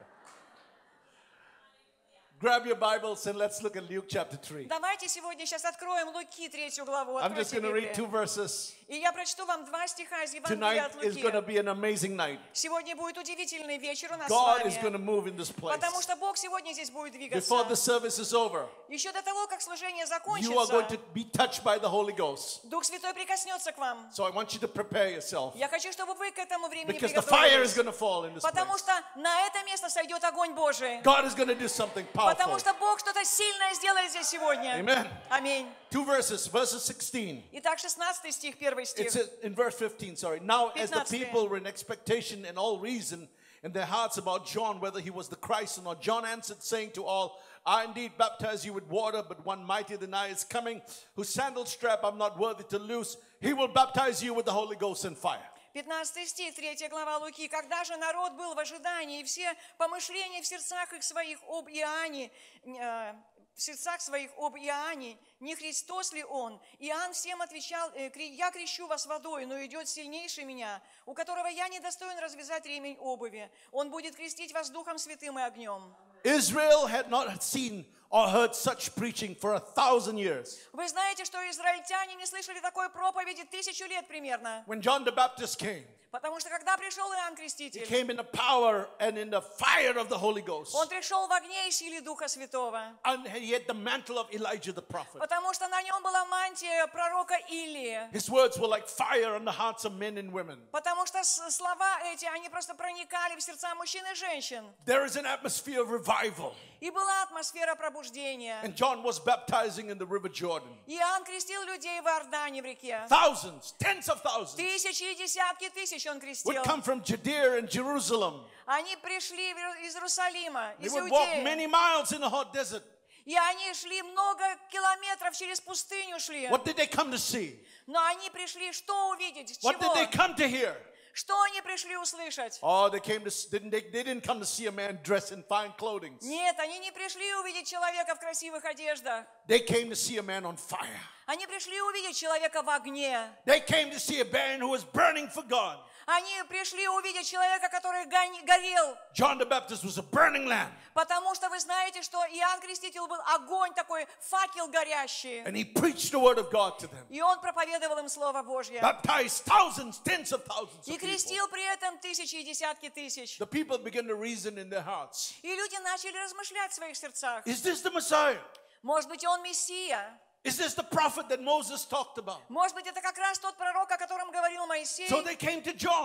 Grab your Bibles and let's look at Luke chapter three. Давайте сегодня сейчас откроем Луки, третью главу. I'm just Откройте going to read two Библию. verses. И я прочту вам два стиха из Евангелия Tonight от is going to Луки. be an amazing night. Сегодня будет удивительный вечер у нас God с is going to вами. move in this place. Потому что Бог сегодня здесь будет Before the двигаться. service is over, Еще до того, как служение you are going to закончится, be touched by the Holy Ghost. Дух Святой прикоснется к вам. So I want you to prepare yourself Я хочу, чтобы вы к этому времени because the fire is приготовились. going to fall in this Потому place. что на это место сойдет огонь Божий. God is going to do something Потому powerful. что Бог что-то сильное сделает здесь сегодня. Amen. Аминь. Two verses, verses sixteen. Итак, шестнадцатый стих, первый стих. It's in verse fifteen, sorry. Now, as the пятнадцатый. people were in expectation and all reason in their hearts about John, whether he was the Christ or not, John answered, saying to all, I indeed baptize you with water, but one mightier than I is coming, whose sandal strap I'm not worthy to loose. He will baptize you with the Holy Ghost and fire. пятнадцатый стих, третья глава Луки. «Когда же народ был в ожидании, и все помышления в сердцах их своих об Иоанне, э, в сердцах своих об Иоанне, не Христос ли он? Иоанн всем отвечал, э, кри- я крещу вас водой, но идет сильнейший меня, у которого я не достоин развязать ремень обуви. Он будет крестить вас Духом Святым и огнем». Israel had not seen or heard such preaching for a thousand years. Вы знаете, что израильтяне не слышали такой проповеди тысячу лет примерно. When John the Baptist came, Потому что когда пришел Иоанн he Креститель, came in the power and in the fire of the Holy Ghost. он пришел в огне и силе Духа Святого. And he had the mantle of Elijah the prophet. Потому что на нем была мантия пророка Илии. His words were like fire on the hearts of men and women. Потому что с- слова эти, они просто проникали в сердца мужчин и женщин. There is an atmosphere of revival. И была атмосфера пробуждения. And John was baptizing in the river Jordan. Иоанн крестил людей в Иордане, в реке. Thousands, tens of thousands Тысячи и десятки тысяч он would крестил. come from Judea and Jerusalem. Они пришли в Иер- из Иерусалима, They из would walk Иудеи. many miles in the hot desert. И они шли много километров через пустыню шли. What did they come to see? Но они пришли что увидеть? What did Чего? they come to hear? Что они пришли услышать? Oh, they came to didn't they, they didn't come to see a man dressed in fine clothing. Нет, они не пришли увидеть человека в красивых одеждах. They came to see a man on fire. Они пришли увидеть человека в огне. They came to see a man who was burning for God. Они пришли увидеть человека, который гони- горел. John the Baptist was a burning lamb. Потому что вы знаете, что Иоанн Креститель был огонь такой, факел горящий. And he preached the word of God to them. И он проповедовал им Слово Божье. Baptized thousands, tens of thousands И of people. крестил при этом тысячи и десятки тысяч. The people began to reason in their hearts. И люди начали размышлять в своих сердцах. Is this the Messiah? Может быть, он Мессия. Is this the prophet that Moses talked about? Может быть, это как раз тот пророк, о котором говорил Моисей. So they came to John.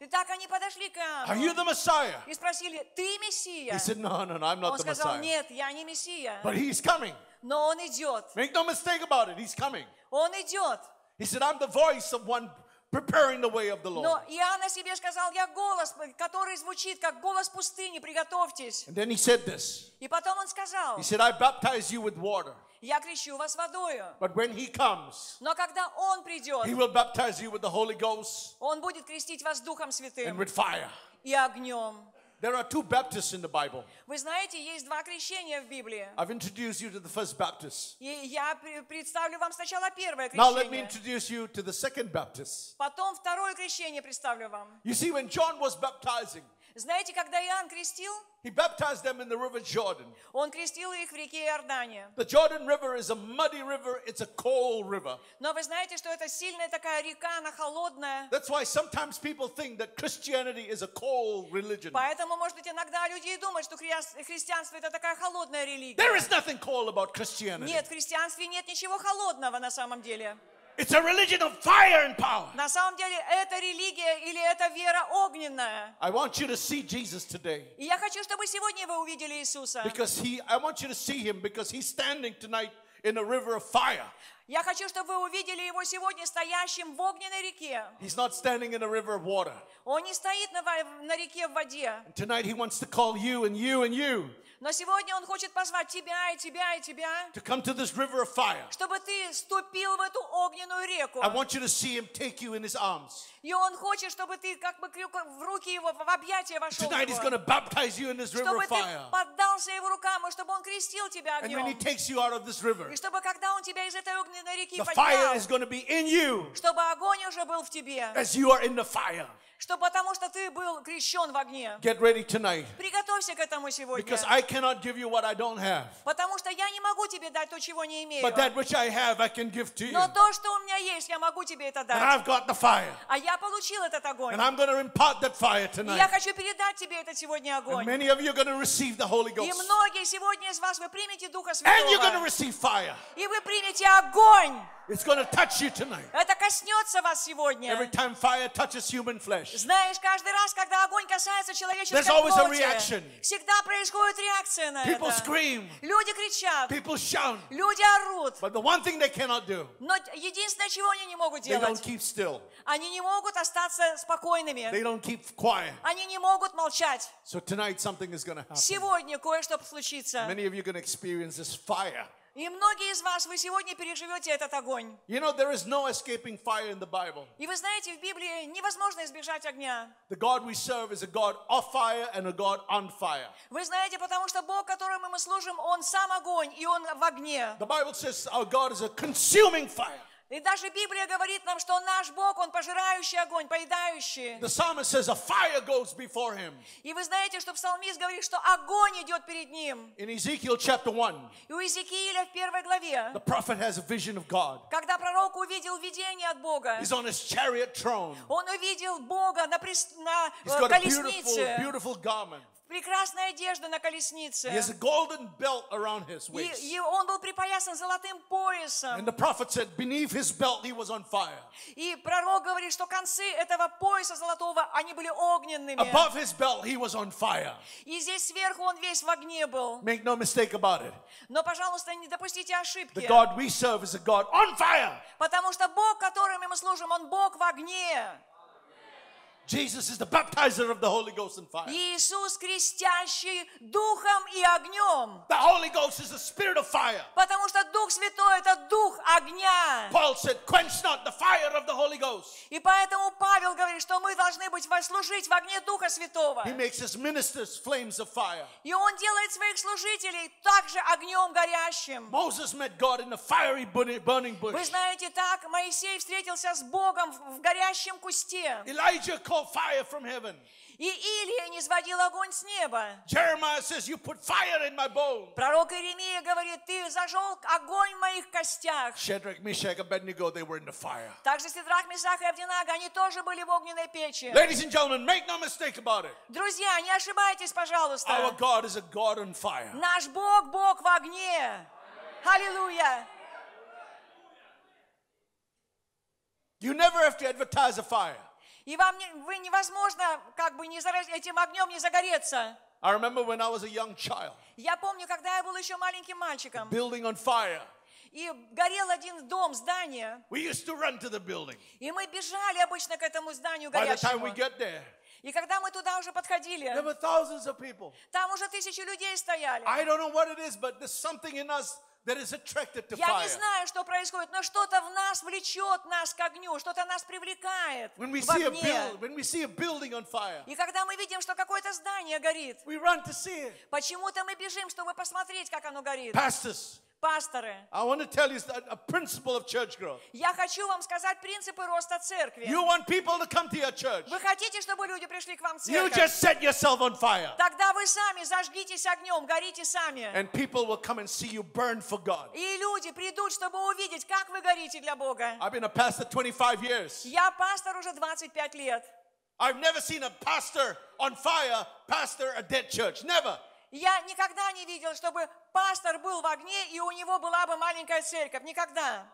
И так они подошли к Are you Иоанну the Messiah? и спросили, ты Мессия? He said, no, no, no, I'm not Он the сказал, Messiah. нет, я не Мессия. But he's coming. Но он идет. Make no mistake about it, he's coming. Он идет. He said, I'm the voice of one preparing the way of the Lord. Но Иоанн о себе сказал, я голос, который звучит как голос пустыни, приготовьтесь. And then he said this. И потом он сказал, He said, I baptize you with water. я крещу вас водою. But when he comes, Но когда он придет, he will baptize you with the Holy Ghost он будет крестить вас Духом and Святым with fire. и огнем. There are two Baptists in the Bible. Вы знаете, есть два крещения в Библии. I've introduced you to the first Baptist. И я при- представлю вам сначала первое Now let me крещение. introduce you to the second Baptist. Потом второе крещение представлю вам. You see, when John was baptizing, Знаете, когда Иоанн крестил, he baptized them in the river Jordan. он крестил их в реке Иордане. The Jordan River is a muddy river, it's a cold river. Но вы знаете, что это сильная такая река, она холодная. That's why sometimes people think that Christianity is a cold religion. Поэтому, может быть, иногда люди и думают, что хри- христианство это такая холодная религия. There is nothing cold about Christianity. Нет, в христианстве нет ничего холодного на самом деле. It's a religion of fire and power. На самом деле это религия или это вера огненная. I want you to see Jesus today. И я хочу, чтобы сегодня вы увидели Иисуса. Because he, I want you to see him because he's standing tonight in a river of fire. Я хочу, чтобы вы увидели его сегодня стоящим в огненной реке. He's not standing in a river of water. Он не стоит на, во- на реке в воде. And tonight he wants to call you and you and you Но сегодня он хочет позвать тебя и тебя и тебя, to come to this river of fire. чтобы ты вступил в эту огненную реку. I want you to see him take you in his arms. И он хочет, чтобы ты как бы крюк- в руки его, в объятия вошел. Tonight he's going to baptize you in this river Чтобы of ты fire. поддался его рукам, и чтобы он крестил тебя And when he огнем. takes you out of this river, И чтобы когда он тебя из этой огненной реки the fire поднял, is going to be in you чтобы огонь уже был в тебе. as you are in the fire. Что потому что ты был крещен в огне. Get ready tonight. Приготовься к этому сегодня. Because I cannot give you what I don't have. Потому что я не могу тебе дать то, чего не имею. But that which I have, I can give to you. Но то, что у меня есть, я могу тебе это And дать. I've got the fire. А я получил этот огонь. And I'm going to impart that fire И я tonight. хочу передать тебе этот сегодня And огонь. many of you are going to receive the Holy И Ghost. многие сегодня из вас, вы примете Духа And you're going to Святого. receive fire. И вы примете огонь. It's going to touch you tonight. Это коснется вас сегодня. Every time fire touches human flesh, Знаешь, каждый раз, когда огонь касается человеческой There's always a плоти, reaction. всегда происходит реакция на people это. scream, Люди кричат, people shout. люди орут. But the one thing they cannot do, Но единственное, чего они не могут they don't делать, keep still. они не могут остаться спокойными. They don't keep quiet. Они не могут молчать. So tonight something is going to happen. Сегодня кое-что случится. Many of you are going to experience this fire. И многие из вас, вы сегодня переживете этот огонь. You know, there is no escaping fire in the Bible. И вы знаете, в Библии невозможно избежать огня. The God we serve is a God of fire and a God on fire. Вы знаете, потому что Бог, которому мы служим, Он сам огонь, и Он в огне. The Bible says our God is a consuming fire. И даже Библия говорит нам, что наш Бог, Он пожирающий огонь, поедающий. The psalmist says a fire goes before him. И вы знаете, что псалмист говорит, что огонь идет перед ним. In Ezekiel chapter one, И у Иезекииля в первой главе, the prophet has a vision of God. когда пророк увидел видение от Бога, He's on his chariot throne. он увидел Бога на, прес- на He's э, got a beautiful, колеснице, beautiful garment. прекрасная одежда на колеснице. He has a golden belt around his И, waist. и он был припоясан золотым поясом. And the prophet said, beneath his belt he was on fire. И пророк говорит, что концы этого пояса золотого, они были огненными. Above his belt he was on fire. И здесь сверху он весь в огне был. Make no mistake about it. Но, пожалуйста, не допустите The ошибки. God we serve is a God on fire. Потому что Бог, которому мы служим, Он Бог в огне. Jesus is the baptizer of the Holy Ghost and fire. Иисус крестящий духом и огнем. The Holy Ghost is the spirit of fire. Потому что Дух Святой – это дух огня. Paul said, quench not the fire of the Holy Ghost. И поэтому Павел говорит, что мы должны быть служить в огне Духа Святого. He makes his ministers flames of fire. И Он делает своих служителей также огнем горящим. Moses met God in a fiery burning burning Вы bush. знаете, так Моисей встретился с Богом в горящем кусте. Elijah called fire from heaven. И Илия низводил огонь с неба. Jeremiah says, you put fire in my bones. Пророк Иеремия говорит, ты зажег огонь в моих костях. Shadrach, Meshach, Abednego, they were in the fire. Также Сидрах, Месах и Авдинага, они тоже были в огненной печи. Ladies and gentlemen, make no mistake about it. Друзья, не ошибайтесь, Our пожалуйста. God is a God on fire. Наш Бог, Бог в огне. Аллилуйя. You never have to advertise a fire. И вам не, вы невозможно как бы не зараз- этим огнем не загореться. I remember when I was a young child, Я помню, когда я был еще маленьким мальчиком, building on fire. и горел один дом, здание, We used to run to the building. и мы бежали обычно к этому зданию By the time we горящему. get there, И когда мы туда уже подходили, there were thousands of people. там уже тысячи людей стояли. I don't know what it is, but there's something in us that is attracted to Я не fire. знаю, что происходит, но что-то в нас влечет нас к огню, что-то нас привлекает When we в see a огне. build, when we see a building on fire, И когда мы видим, что какое-то здание горит, we run to see it. почему-то мы бежим, чтобы посмотреть, как оно горит. Pastors, Пасторы, I want to tell you a, a principle of church growth. я хочу вам сказать принципы роста церкви. You want people to come to your church. Вы хотите, чтобы люди пришли к вам в You церковь? just set yourself on fire. Тогда вы сами зажгитесь огнем, горите сами. And people will come and see you burn for God. И люди придут, чтобы увидеть, как вы горите для Бога. I've been a pastor twenty-five years. Я пастор уже двадцать пять лет. I've never seen a pastor on fire pastor a dead church. Never. Я никогда не видел, чтобы пастор был в огне, и у него была бы маленькая церковь. Никогда.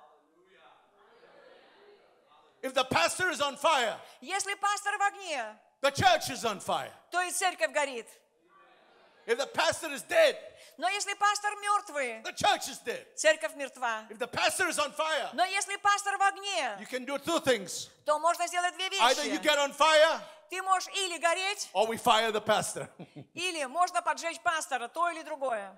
If the pastor is on fire, Если пастор в огне, the church is on fire. то и церковь горит. If the pastor is dead, Но если пастор мертвый, the church is dead. церковь мертва. If the pastor is on fire, Но если пастор в огне, you can do two things. то можно сделать две Either you вещи. get on fire Ты можешь или гореть, or we fire the pastor. или можно поджечь пастора, то или другое.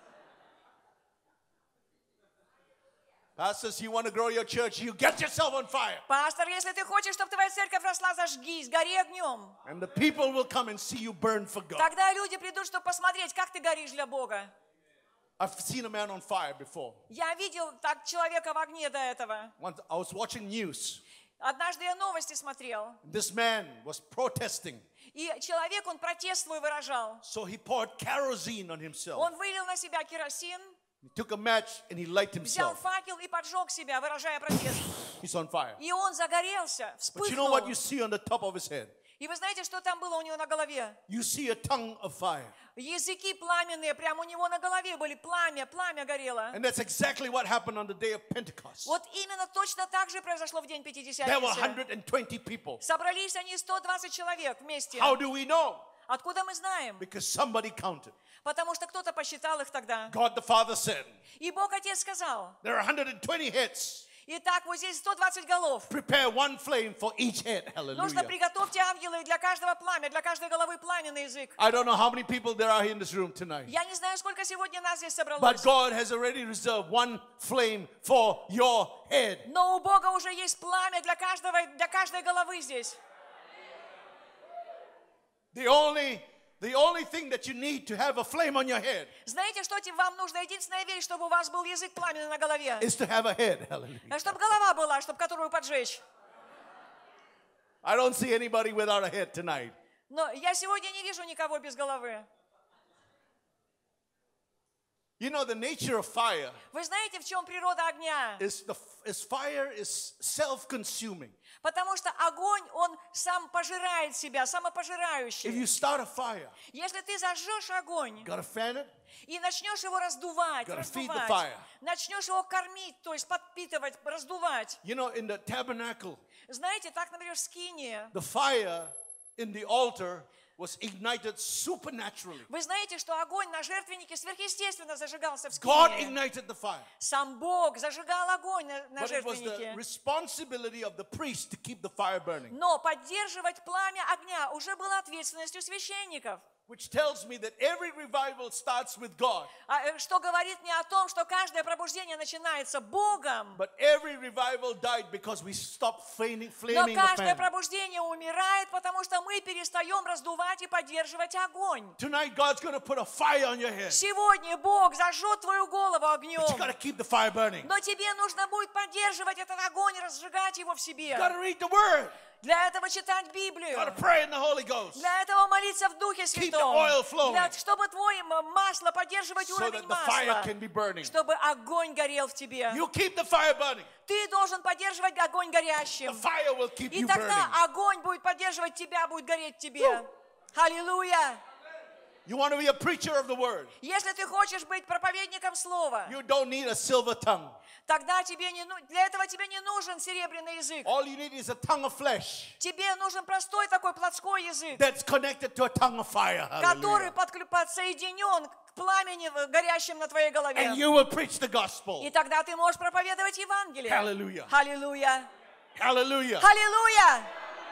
Pastors, you want to grow your church, you get yourself on fire. Пастор, если ты хочешь, чтобы твоя церковь росла, зажгись, гори огнем. And the people will come and see you burn for God. Тогда люди придут, чтобы посмотреть, как ты горишь для Бога. I've seen a man on fire before. Я видел так человека в огне до этого. Once I was watching news. Однажды я новости смотрел. This man was protesting. И человек, он протест свой выражал. So he poured kerosene on himself. Он вылил на себя керосин, He took a match and he lit взял himself. факел и поджег себя, выражая протест. He's on fire. И он загорелся, But you know what вспыхнул. you see on the top of his head? И вы знаете, что там было у него на голове? You see a tongue of fire. Языки пламенные, прямо у него на голове были пламя, пламя горело. And that's exactly what happened on the day of Pentecost. Вот именно точно так же произошло в день There were Пятидесятницы. one hundred twenty people. Собрались они сто двадцать человек вместе. How do we know? Откуда мы знаем? Because somebody counted. Потому что кто-то посчитал их тогда. God the Father said, И Бог Отец сказал: there are one hundred twenty heads. итак, вот здесь сто двадцать голов. Prepare one flame for each head. Нужно Hallelujah. приготовьте ангелы для каждого пламя, для каждой головы пламенный язык. I don't know how many people there are in this room tonight. Я не знаю, сколько сегодня нас здесь But собралось. God has already reserved one flame for your head. Но у Бога уже есть пламя для каждого, для каждой головы здесь. The only, the only thing that you need to have a flame on your head Знаете, что тебе- вам нужно? Единственная вещь, чтобы у вас был язык пламенный на голове. is to have a head. Hallelujah. Чтобы голова была, чтобы которую поджечь. I don't see anybody without a head tonight. Но я сегодня не вижу никого без головы. You know, the nature of fire Вы знаете, в чем природа огня? is the is fire is self-consuming. Потому что огонь, он сам пожирает себя, If самопожирающий. you start a fire, Если ты зажжешь огонь you gotta fan it. и начнешь его раздувать, Gotta feed the раздувать, fire. начнешь его кормить, то есть подпитывать, раздувать. You know, in the tabernacle, Знаете, так, например, в скинии. the fire in the altar was ignited supernaturally. Вы знаете, что огонь на жертвеннике сверхъестественно зажигался в God скинии. ignited the fire. Сам Бог зажигал огонь на, на But it was the жертвеннике. responsibility of the priest to keep the fire burning. Но поддерживать пламя огня уже было ответственностью священников. Which tells me that every revival starts with God, А, э, Что говорит мне о том, что каждое пробуждение начинается Богом. but every revival died because we stopped flaming, Но flaming the каждое fan. пробуждение умирает, потому что мы перестаем раздувать и поддерживать огонь. Tonight, God's going to put a fire on your head. Сегодня Бог зажжет твою голову But you got to огнем. keep the fire burning. Но тебе нужно будет поддерживать этот огонь и разжигать его в себе. You got to read the Word. Для этого читать You Библию. got to pray in the Holy Ghost. Для этого молиться в Духе Keep the Святом. oil flowing. Для- чтобы твое масло, поддерживать So уровень that the fire масла. can be burning. Чтобы огонь горел в тебе. You keep the fire burning. Ты должен поддерживать огонь The горящим. fire will keep И you тогда burning. огонь будет поддерживать тебя, будет гореть в тебе. Аллилуйя! You want to be a preacher of the word. Если ты хочешь быть проповедником слова, You don't need a silver tongue. тогда тебе не, ну- для этого тебе не нужен серебряный язык. All you need is a tongue of flesh Тебе нужен простой такой плотской язык, that's connected to a tongue of fire. который Hallelujah. подклю- подсоединен к пламени, в- горящим на твоей голове. And you will preach the gospel. И тогда ты можешь проповедовать Евангелие. Hallelujah. Аллилуйя. Hallelujah. Аллилуйя.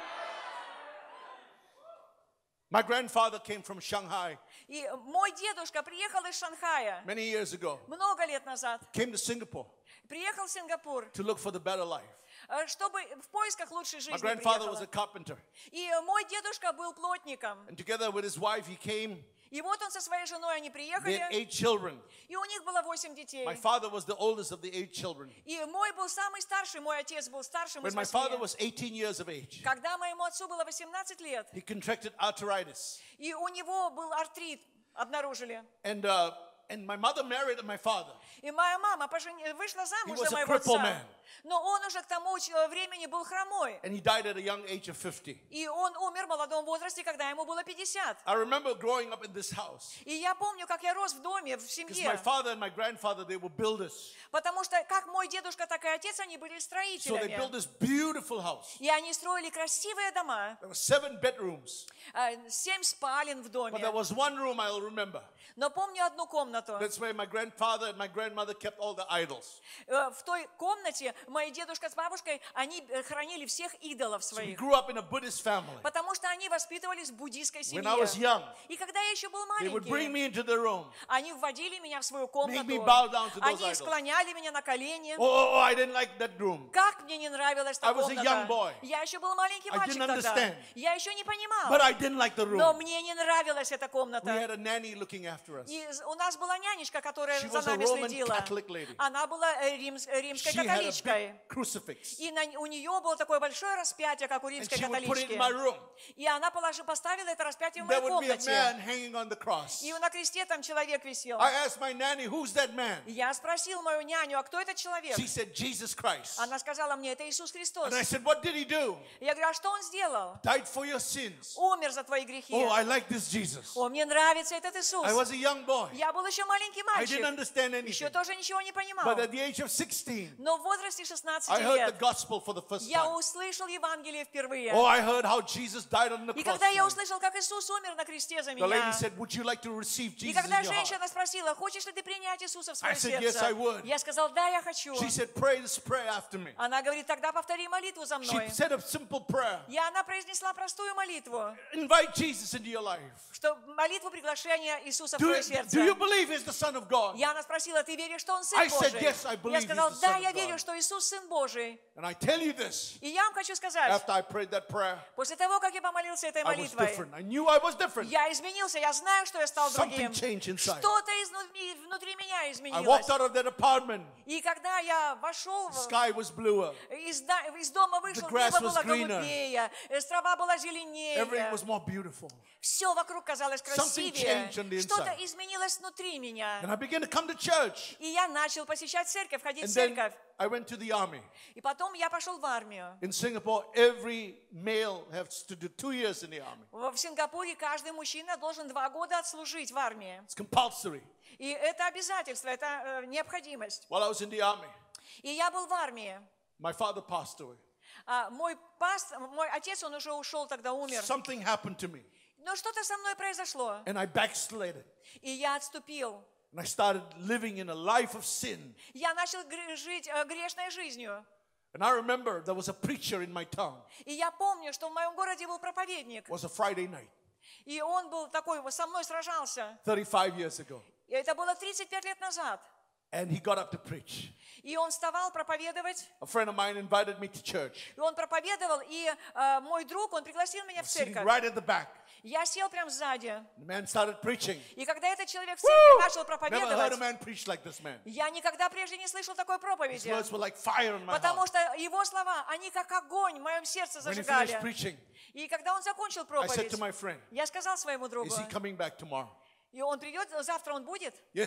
My grandfather came from Shanghai И мой дедушка приехал из Шанхая many years ago. много лет назад. Came to Singapore Приехал в Сингапур, to look for the better life. э, чтобы в поисках лучшей My жизни grandfather was a приехала. carpenter. И мой дедушка был плотником. And together with his wife, he came. И вот он со своей женой, они They had приехали, eight children. и у них было восемь детей. My father was the oldest of the eight children. И мой был самый старший, мой отец был старшим When из my father восьми. was eighteen years of age, Когда моему отцу было восемнадцать лет, he contracted arthritis. и у него был артрит, обнаружили. And, uh, and my mother married my father. И моя мама пожени- вышла замуж He was за a моего crippled отца. man. Но он уже к тому ч- времени был хромой. And he died at a young age of fifty. И он умер в молодом возрасте, когда ему было пятьдесят. I remember growing up in this house. И я помню, как я рос в доме, в Because семье. my father and my grandfather, they were builders. Потому что как мой дедушка, так и отец, они были So they built строителями. this beautiful house. И они строили красивые дома. There were seven bedrooms. а, Семь спален в But there доме. was one room I'll remember. Но помню одну комнату. That's where my grandfather and my grandmother kept all the idols. Э, В той комнате мои дедушка с бабушкой, они э, хранили всех идолов So we своих. grew up in a Buddhist family. Потому что они воспитывались в буддийской When I was семье. young, И когда я еще был they would bring маленький, me into the room. они вводили меня в свою me комнату. bow down to those Они idols. склоняли меня на колени. Oh, oh, oh, I didn't like that room. Как мне не нравилась I та was a young комната. boy. Я еще был маленький I мальчик didn't тогда. understand. Я еще не понимал. But I didn't like the Но room. мне не нравилась эта We комната. had a nanny looking after us. И у нас была нянечка, которая She за was a нами Roman следила. Catholic lady. Она была э, римс- э, римской She had a католичкой. big crucifix. И на- у нее было такое большое распятие, как у And римской she would put it in католички. my room. И она положи- поставила это распятие в There моей would be a комнате. man hanging on the cross. И на кресте там человек висел. I asked my nanny, who's that man? Я спросил мою няню, а кто этот человек? She said, Jesus Christ. Она сказала мне, это Иисус Христос. And I said, what did he do? Я говорю, а что он сделал? Died for your sins. Умер за твои грехи. Oh, I like this Jesus. О, мне нравится этот Иисус. I was a young boy. Я был еще маленький I didn't мальчик. understand Еще anything. тоже ничего не понимал. But at the age of sixteen, Но в возрасте шестнадцати I heard the лет gospel for the first я time. услышал Евангелие впервые. Oh, I heard how Jesus died on the И cross. когда я for me. услышал, как Иисус умер на кресте за The lady меня, said, would you like to receive и Jesus когда in your heart? женщина спросила, хочешь ли ты принять Иисуса в свое I said, yes, I сердце, would. я сказал, да, я хочу. She said, pray this prayer after me. Она говорит, тогда повтори молитву за She мной. said a simple prayer. И она произнесла простую молитву, Invite Jesus into your life. что молитву приглашения Иисуса в Do, твое do сердце. you believe he's the Son of God? И она спросила, ты веришь, что Он Сын I said, Божий? yes, I believe Я сказал, he's the да, Son я of верю, God. что Иисус Сын Божий. And I tell you this, И я вам хочу сказать, after I prayed that prayer, после того, как я помолился этой I was молитвой, different. I knew I was different. я изменился, я знаю, что я стал Something другим. changed inside. Что-то изнутри, внутри меня I изменилось. walked out of that apartment. И когда я вошел The в- sky was bluer. из, да- из дома, вышел, The grass небо was было greener. голубее, э, трава была Everything зеленее, was more beautiful. все вокруг казалось Something красивее, changed on the что-то inside. изменилось внутри меня. And I began to come to church. И я начал посещать церковь, ходить And в then церковь. I went to the army. И потом я пошел в армию. In Singapore, every male has to do two years in the army. В в Сингапуре каждый мужчина должен два года отслужить в армии. It's compulsory. И это обязательство, это э, необходимость. While I was in the army, И я был в армии. my father passed away. А мой паст, мой отец, он уже ушел, тогда умер. Something happened to me, Но что-то со мной произошло. and I backslid. И я отступил. And I started living in a life of sin. Я начал гре- жить э, грешной жизнью. And I remember there was a preacher in my town. И я помню, что в моем городе был проповедник. It was a Friday night, И он был такой, со мной сражался. thirty-five years ago. И это было тридцать пять лет назад. And he got up to preach. И он вставал проповедовать. A friend of mine invited me to church. И он проповедовал. И э, мой друг, он пригласил меня в Sitting церковь. right at the back. Я сел прям сзади. The man started preaching. И когда этот человек в церкви начал Never heard a проповедовать, man preach like this man. я никогда прежде не слышал такой His проповеди. words were like fire in my Потому heart. что его слова, они как огонь в моем сердце When he зажигали. finished preaching, И когда он закончил I said проповедь, to my friend, я сказал своему другу, is he coming back tomorrow? и он придет, завтра он будет? Yes.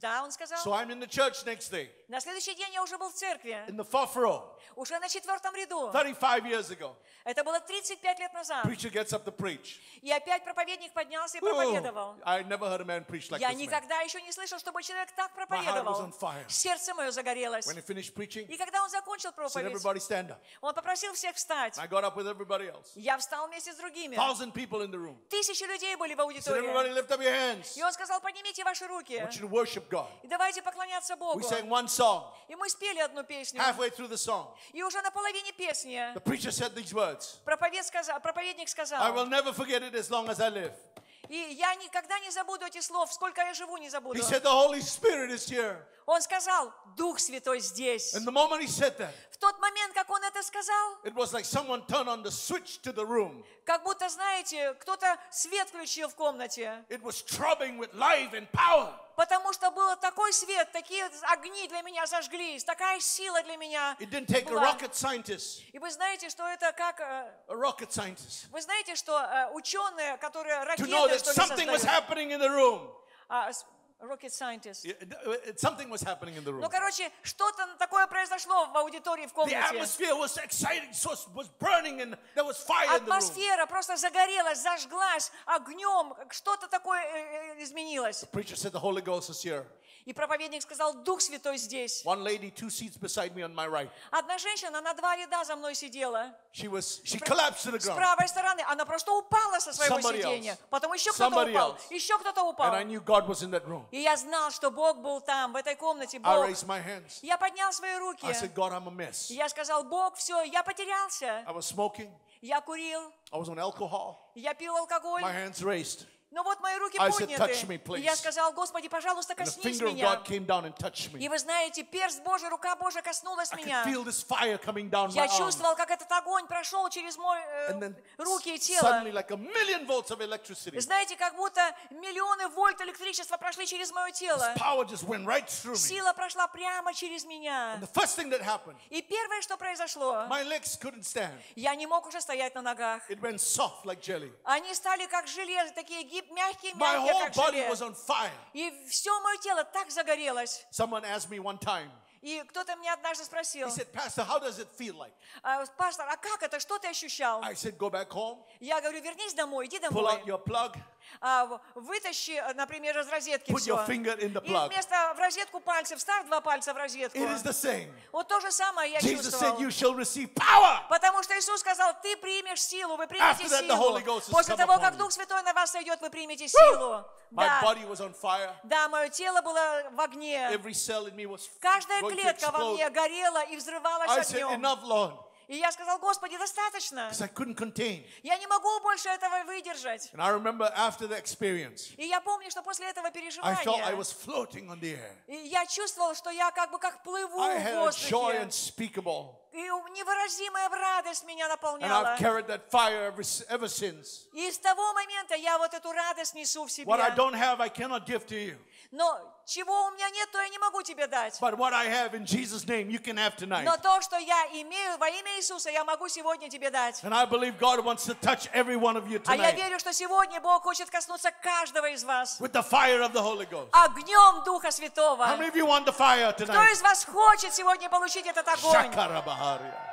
Да, он сказал. So I'm in the church next day, На следующий день я уже был в церкви, in the fourth row, уже на четвертом ряду. thirty-five years ago. Это было тридцать пять лет назад. Preacher gets up to preach. И опять проповедник поднялся и Whoa, проповедовал. I never heard a man preach like Я this man. никогда еще не слышал, чтобы человек так My heart was проповедовал. on fire. Сердце мое загорелось. When he finished preaching, И когда он закончил he said, проповедь, everybody stand up. он попросил всех встать. I got up with everybody else. Я встал вместе с другими. Thousand people in the room. Тысячи людей были в He said, everybody аудитории. lift up your hands. И он сказал, поднимите ваши руки. I want you to worship God. И давайте поклоняться Богу. We sang one song. И мы спели одну песню. Halfway through the song, И уже на половине песни the preacher said these words. проповед сказал- проповедник I сказал, will never forget it as long as I live. и я никогда не забуду этих слов, сколько я живу, не забуду. He said, the Holy Spirit is here. Он сказал, Дух Святой здесь. And the moment he said that, В тот момент, как он это сказал, it was like someone turned on the switch to the room. как будто, знаете, кто-то свет включил в комнате. It was throbbing with life and power. Потому что был такой свет, такие огни для меня зажглись, такая сила для меня It didn't take a была. rocket scientist, И вы знаете, что это как... э, a rocket scientist, Вы знаете, что э, ученые, которые to know ракеты, that что ли, something was создают, happening in the room. а, с- rocket scientist. Yeah, it- it- Something was happening in the room. Ну, короче, что-то такое произошло в аудитории, в The комнате. atmosphere was exciting, so it was burning, and there was fire in the room. Атмосфера просто загорелась, зажглась огнем, что-то такое э, э, изменилось. Preacher said the Holy Ghost is here. И проповедник сказал, Дух Святой здесь. One lady, two seats beside me on my right. Одна женщина на два ряда за мной сидела. She was, she collapsed to the С ground. правой стороны она просто упала со своего Somebody сиденья. else. Потом еще кто-то Somebody упал, else. еще кто-то упал. And I knew God was in that room. И я знал, что Бог был там, в этой комнате, I Бог. raised my hands. Я поднял свои руки. I said, God, I'm a mess. И я сказал, Бог, все, я потерялся. I was smoking. Я курил, I was on alcohol. я пил алкоголь. My hands raised. Но вот мои руки I said, подняты. "Touch me, please." И я сказал, Господи, пожалуйста, And the коснись finger of меня. God came down and touched И me. вы знаете, перст Божий, рука Божия коснулась I could меня. feel this fire coming down my Я arm. чувствовал, как этот огонь прошел через мои And then руки и s- тело. suddenly, like a million volts of electricity, Знаете, как будто миллионы вольт электричества прошли через мое тело. power just went right through me. Сила прошла прямо через меня. And the first thing that happened, И первое, что произошло, my legs couldn't stand. я не мог уже стоять на ногах. It went soft like jelly. Они стали как желе, такие гиб, мягкие, My мягкие, whole как body желе. was on fire. И все мое тело так загорелось. Someone asked me one time, И кто-то меня однажды спросил, he said, Pastor, how does it feel like? «А, пастор, а как это, что ты ощущал? I said, go back home, Я говорю, вернись домой, иди pull домой. out your plug, А, в- вытащи, например, из розетки Put все. your finger in the И plug. вместо в розетку пальцев вставь два пальца в розетку. it is the same. Вот то же самое я Jesus чувствовал. said, you shall receive power. Потому что Иисус сказал, ты примешь силу, вы примете After that, the силу. Holy Ghost has После come того, upon как you. Дух Святой на вас сойдет, вы примете силу. My Да, body was on fire. да, мое тело было в огне. Every cell in me was Каждая going to клетка во explode. мне горела и I взрывалась said, огнем. enough, Lord, И я сказал, Господи, достаточно. because I couldn't contain. Я не могу больше этого выдержать. And I remember after the experience, И я помню, что после этого I felt I переживания, was floating on the air. и я чувствовал, что я как бы как плыву I в had a joy воздухе. unspeakable. И невыразимая радость меня And наполняла. I've carried that fire ever, ever since. И с того момента я вот эту радость несу в себе. What I don't have, I cannot give to you. Но чего у меня нет, то я не могу тебе дать. But what I have in Jesus' name, you can have tonight. Но то, что я имею во имя Иисуса, я могу сегодня тебе дать. And I believe God wants to touch every one of you А я tonight верю, что сегодня Бог хочет коснуться каждого из вас with the fire of the Holy Ghost. огнем Духа Святого. How many of you want the fire Кто tonight? из вас хочет сегодня получить этот огонь? Shakarabaharia.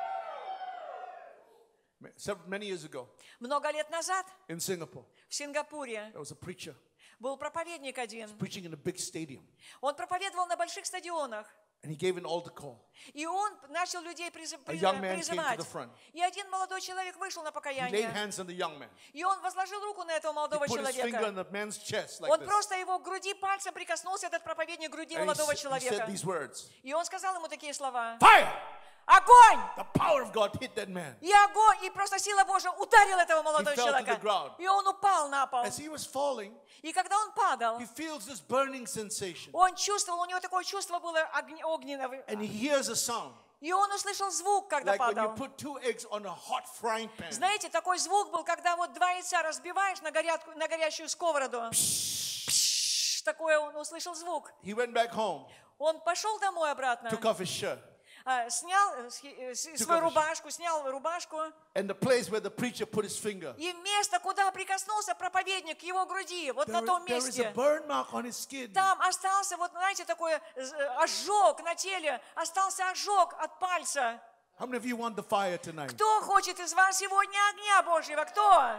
Several- Many years ago Много лет назад in Singapore, в Сингапуре there was a preacher был проповедник один. preaching in a big stadium. Он проповедовал на больших стадионах. And he gave an altar call. И он начал людей призы- A приз- young man came to призывать. the front. И один молодой человек вышел на He laid покаяние. hands on the young man. И он возложил руку на этого He молодого put his finger on человека. the man's chest like Он this. просто его к груди пальцем прикоснулся, этот проповедник, к груди And he, молодого s- he said человека. these words. И он сказал ему такие слова. Fire! Огонь! The power of God hit that man. И огонь, и просто сила Божья ударила этого молодого He fell to the человека. ground. И он упал на пол. As he was falling, И когда он падал, he feels this burning sensation. он чувствовал, у него такое чувство было огне- огненного. And he hears a sound. И он услышал звук, когда Like when you падал. put two eggs on a hot frying pan. Знаете, такой звук был, когда вот два яйца разбиваешь на, горятку, на горящую сковороду. Пш, такой он услышал звук. He went back home, Он пошел домой обратно, took off his shirt, а, снял э, с- э, с- свою рубашку, снял рубашку, and the place where the preacher put his finger, и место, куда прикоснулся проповедник к его груди, вот на there, том there is a месте, burn mark on his skin. там остался, вот знаете, такой э, ожог на теле, остался ожог от пальца. How many of you want the fire tonight? Кто хочет из вас сегодня огня Божьего? Кто?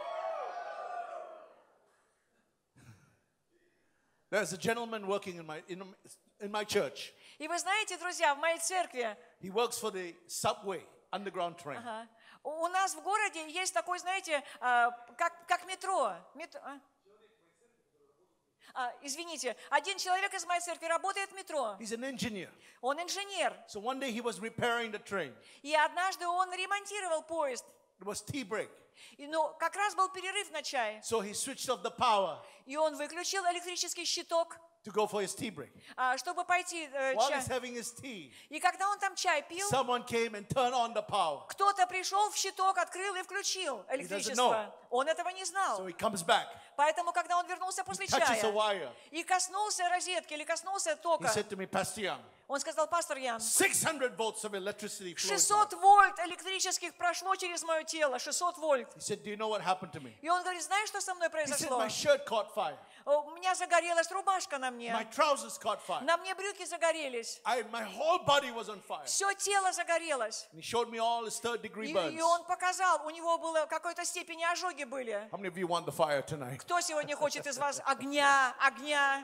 There's a gentleman working in my in, in my church. И вы знаете, друзья, в моей церкви, He works for the subway, underground train. ага, у у нас в городе есть такой, знаете, а, как, как метро. Метро, а? А, извините, один человек из моей церкви работает в метро. He's an engineer. Он инженер. So one day he was repairing the train. И однажды он ремонтировал поезд. It was tea break. И, ну, как раз был перерыв на чай. So he switched off the power И он выключил электрический щиток, to go for his tea break. а, чтобы пойти э, While чай. he's having his tea, И когда он там чай пил, someone came and turned on the power. кто-то пришел в щиток, открыл и включил электричество. Он этого не So знал. he comes back. Поэтому, когда он вернулся после touches a чая wire. и коснулся розетки или коснулся He тока, said to me, Pastor Young, он сказал: пастор Ян, six hundred volts of electricity flowed. шестьсот вольт электрических прошло через мое тело, шестьсот вольт. He said, do you know what happened to me? И он говорит: знаешь, что со мной He said, произошло? my shirt caught fire. У меня загорелась рубашка на My мне, trousers caught fire. на мне брюки загорелись, I, my whole body was on fire. все тело загорелось. And he showed me all his third degree И, burns. и он показал, у него было в какой-то степени ожоги были. How many of you want the fire tonight? Кто сегодня хочет из вас огня, огня?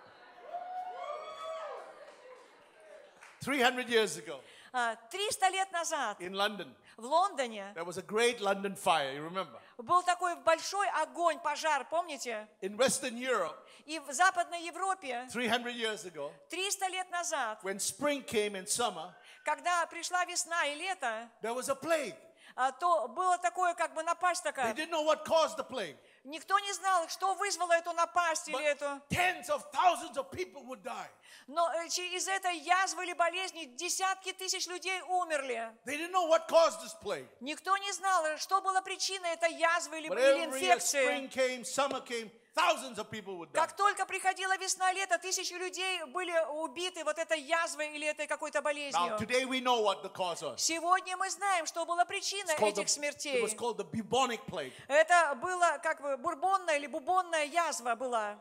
three hundred years ago А, триста лет назад in London, в Лондоне there was a great London fire, you remember? был такой большой огонь, пожар, помните? In Western Europe, И в Западной Европе three hundred years ago, триста лет назад, when spring came in summer, когда пришла весна и лето, there was a plague. а, то было такое, как бы напасть They такая. didn't know what caused the plague. Никто не знал, что вызвало эту напасть или But эту. tens of thousands of people would die. Но э, чи- из этой язвы или болезни десятки тысяч людей умерли. They didn't know what caused this plague. Никто не знал, что было причиной этой язвы или, But или every year инфекции. spring came, summer came, thousands of people would die. Как только приходила весна, лето, тысячи людей были убиты вот этой язвой или этой какой-то Now, болезнью. today we know what the cause was. Сегодня мы знаем, что была причиной It's called the- этих it смертей. was called the bubonic plague. Это было как бы бурбонная или бубонная язва была.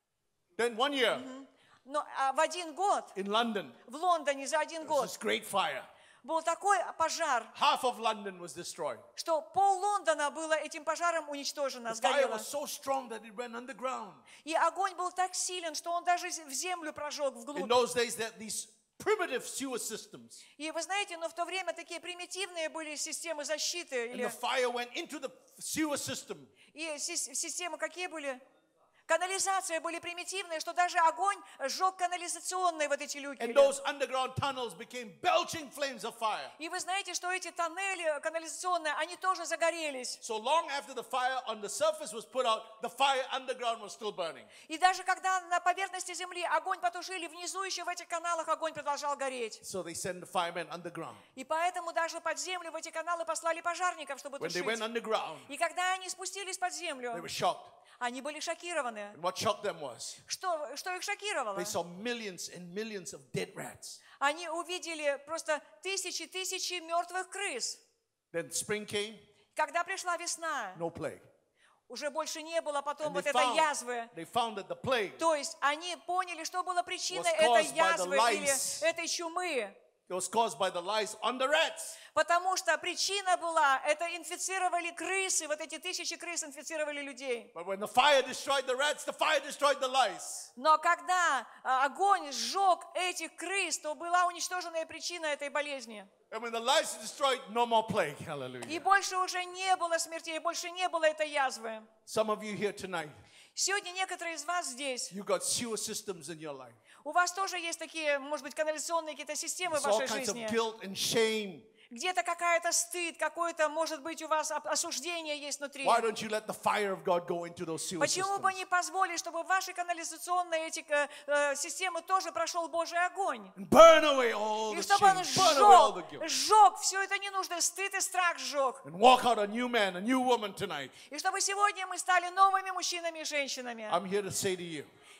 Then one year Но а в один год, in London, в Лондоне за один there was год, this great fire. был такой пожар, Half of London was destroyed. что пол Лондона было этим пожаром уничтожено, The fire сгорело. was so strong that it went underground. И огонь был так силен, что он даже в землю прожег In вглубь. those days, there these primitive sewer systems, И вы знаете, но в то время такие примитивные были системы защиты. and Или, the fire went into the sewer system. и сис- системы какие были? Канализации были примитивные, что даже огонь сжег канализационные вот эти люки. And those underground tunnels became belching flames of fire. И вы знаете, что эти тоннели канализационные, они тоже загорелись. So long after the fire on the surface was put out, the fire underground was still burning. И даже когда на поверхности земли огонь потушили, внизу еще в этих каналах огонь продолжал гореть. So they sent the firemen underground. И поэтому даже под землю в эти каналы послали пожарников, чтобы When they тушить. went underground, И когда они спустились под they землю, were shocked. они были шокированы. And what shocked them was Что, что их шокировало? they saw millions and millions of dead rats. Они увидели просто тысячи, тысячи мертвых крыс. Then spring came, Когда пришла весна, no plague. уже больше не было потом And вот they этой found, язвы. they found that the plague То есть они поняли, что было причиной was этой caused by the язвы или lice. этой чумы. it was caused by the lice on the rats. Потому что причина была, это инфицировали крысы, вот эти тысячи крыс инфицировали людей. But when the fire destroyed the rats, the fire destroyed the lice. Но когда а, огонь сжег этих крыс, то была уничтоженная причина этой болезни. And when the lice is destroyed, no more plague. И Hallelujah. больше уже не было смертей, больше не было этой язвы. Some of you here tonight, Сегодня некоторые из вас здесь, you got sewer systems in your life. у вас тоже есть такие, может быть, канализационные какие-то системы в There's all вашей kinds of жизни. guilt and shame. Где-то какая-то стыд, какое-то, может быть, у вас об- осуждение есть внутри. Why don't you let the fire of God go into those sewer Почему бы systems? не позволить, чтобы в ваши канализационные эти э, э, системы тоже прошел Божий огонь? And burn away all И the чтобы он shame, burn away all the сжег, guilt. сжег все это ненужное, стыд и страх сжег. And walk out a new man, a new woman tonight. И чтобы сегодня мы стали новыми мужчинами и женщинами. I'm here to say to you,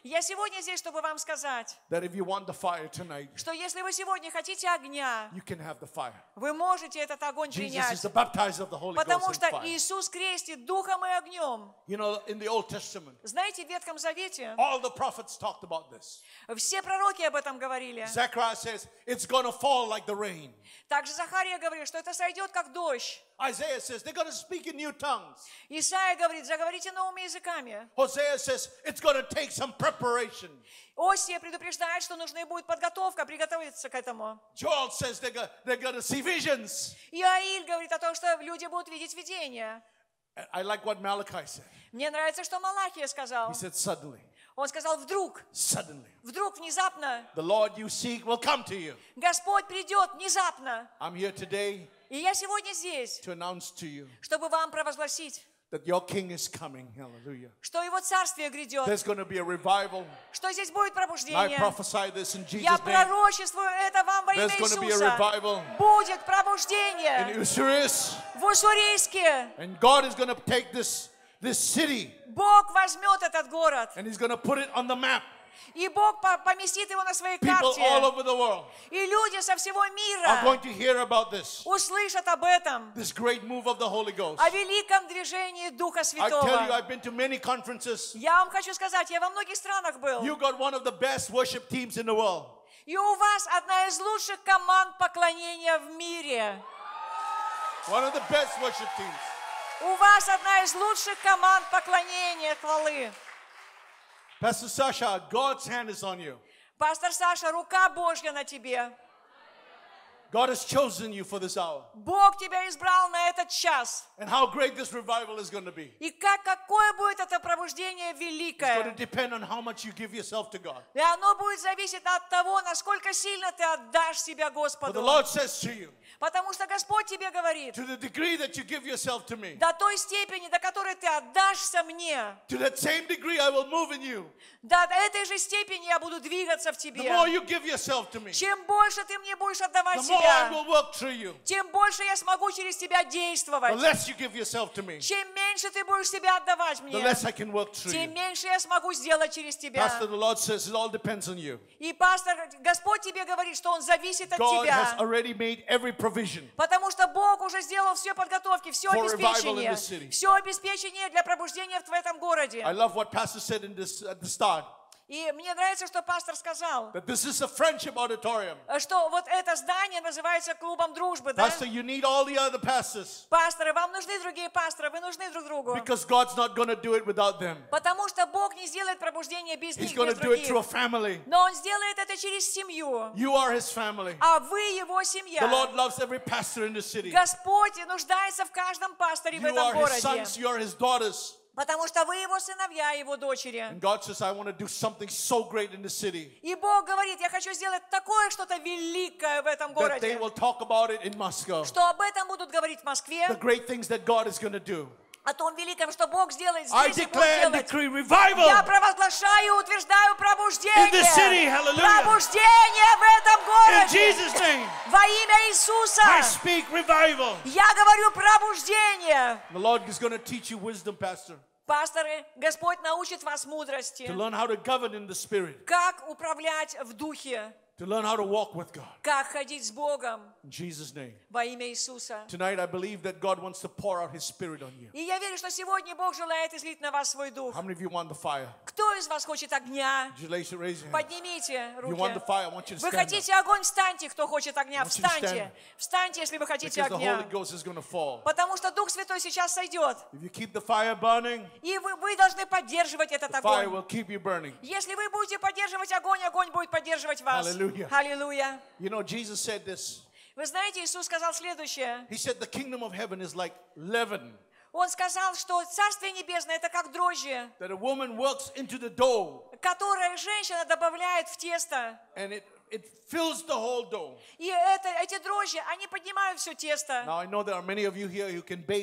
Я сегодня здесь, чтобы вам сказать, that if you want the fire tonight, что если вы сегодня хотите огня, you can have the fire. вы можете этот огонь Jesus is принять. the baptizer of the Holy Потому Ghost что and fire. Иисус крестит духом и огнем. You know, in the Old Testament, Знаете, в Ветхом Завете all the prophets talked about this. все пророки об этом говорили. Zechariah says, it's going to fall like the rain. Также Захария говорит, что это сойдет как дождь. Isaiah says, they're going to speak in new tongues. Исайя говорит, заговорите новыми языками. Hosea says, it's going to take some preparation. Осия предупреждает, что нужна будет подготовка, приготовиться к этому. Joel says they're going, they're going to see visions. Иаиль говорит о том, что люди будут видеть видения. I like what Malachi said. Мне нравится, что Малахия сказал. He said, suddenly, Он сказал, вдруг, suddenly, вдруг, внезапно, the Lord you seek will come to you. Господь придет внезапно. I'm here today И я сегодня здесь, to announce to you чтобы вам провозгласить, that your King is coming. Hallelujah. что Его Царствие грядет, There's going to be a revival. что здесь будет And I пробуждение. prophesy this in Я Jesus' name. пророчествую это вам во имя There's going to be a Иисуса. revival Будет in пробуждение Usuris. в Уссурийске. And God is going to take this, this city Бог возьмет этот город, and He's going to put it on the map. и Бог по- поместит его на своей People all карте. over the world И люди со всего are мира going to hear about this. услышат об этом, This great move of the Holy Ghost. о великом движении Духа I tell you, Святого. I've been to many conferences. Я вам хочу сказать, я во многих странах был. You got one of the best worship teams in the world. И у вас одна из лучших команд поклонения в мире. One of the best worship teams. У вас одна из лучших команд поклонения, хвалы. Pastor Sasha, God's hand is on you. Пастор Саша, рука Божья на тебе. God has chosen you for this hour. Бог тебя избрал на этот час. And how great this revival is going to be. И как, какое будет это пробуждение It's going to великое. depend on how much you give yourself to God. И оно будет зависеть от того, насколько сильно ты отдашь себя But the Господу. Lord says to you, Потому что Господь тебе говорит, to the degree that you give yourself to me, до той степени, до которой ты отдашься мне, to that same degree I will move in you. до этой же степени я буду двигаться в The тебе. more you give yourself to me, Чем больше ты мне будешь отдавать the more I себя, will work through you. тем больше я смогу через тебя The действовать. less you give yourself to me, Чем меньше ты будешь себя отдавать the мне, less I can work through тем you. меньше я смогу сделать через тебя. Pastor, the Lord says it all depends on you. И пастор, Господь тебе говорит, что Он зависит от God has тебя. already made every provision Потому что Бог уже сделал все подготовки, все For revival in обеспечение, this city. все обеспечение для пробуждения в этом городе. I love what Pastor said in this at the start, И мне нравится, что пастор сказал, that this is a friendship auditorium. что вот это здание называется клубом дружбы, да? Pastor, you need all the other pastors Пасторы, вам нужны другие пасторы, вы нужны друг другу. because God's not going to do it without them. Потому что Бог не сделает пробуждение без He's них, going без to do it through a других. family. Но Он сделает это через семью. You are His family. А вы Его The семья. Lord loves every pastor in the city. Господь нуждается в каждом пасторе в You этом are His городе. sons, you are His daughters. Потому что вы Его сыновья, Его дочери. And God says, I want to do something so great in the city И Бог говорит, я хочу сделать такое что-то великое в этом that they городе, will talk about it in Moscow. что об этом будут говорить в Москве, The great things that God is going to do. о том великом, что Бог сделает I здесь и будет declare and делать. decree revival Я провозглашаю и утверждаю пробуждение. in this city. Hallelujah. Пробуждение в этом In городе. Jesus' name, Во имя Иисуса. I speak revival. Я говорю пробуждение. The Lord is going to teach you wisdom, Pastor, Пасторы, Господь научит вас мудрости. to learn how to govern in the Spirit, Как управлять в духе. to learn how to walk with God. Как ходить с Богом In Jesus' name. во имя Иисуса. Tonight, I believe that God wants to pour out His Spirit on you. И я верю, что сегодня Бог желает излить на вас свой дух. How many of you want the fire? Кто из вас хочет огня? Would you raise raise your hand? Поднимите If you want the руки. fire, I want you to Вы stand up. хотите огонь? Встаньте, кто хочет огня. I want you to Встаньте. stand. Встаньте, если вы хотите Because the огня. Holy Ghost is going to fall. Потому что Дух Святой сейчас сойдет. If you keep the fire burning, И вы, вы должны поддерживать этот the fire огонь. will keep you burning. Если вы будете поддерживать огонь, огонь будет поддерживать вас. Hallelujah. Аллилуйя. You know, Jesus said this. Вы знаете, Иисус сказал следующее. He said, the kingdom of heaven is like leaven, Он сказал, что Царствие Небесное — это как дрожжи, that a woman works into the dough, которое женщина добавляет в тесто. and it, it fills the whole dough. И это, эти дрожжи, они поднимают все тесто. Now, I know there are many of you here who can bake.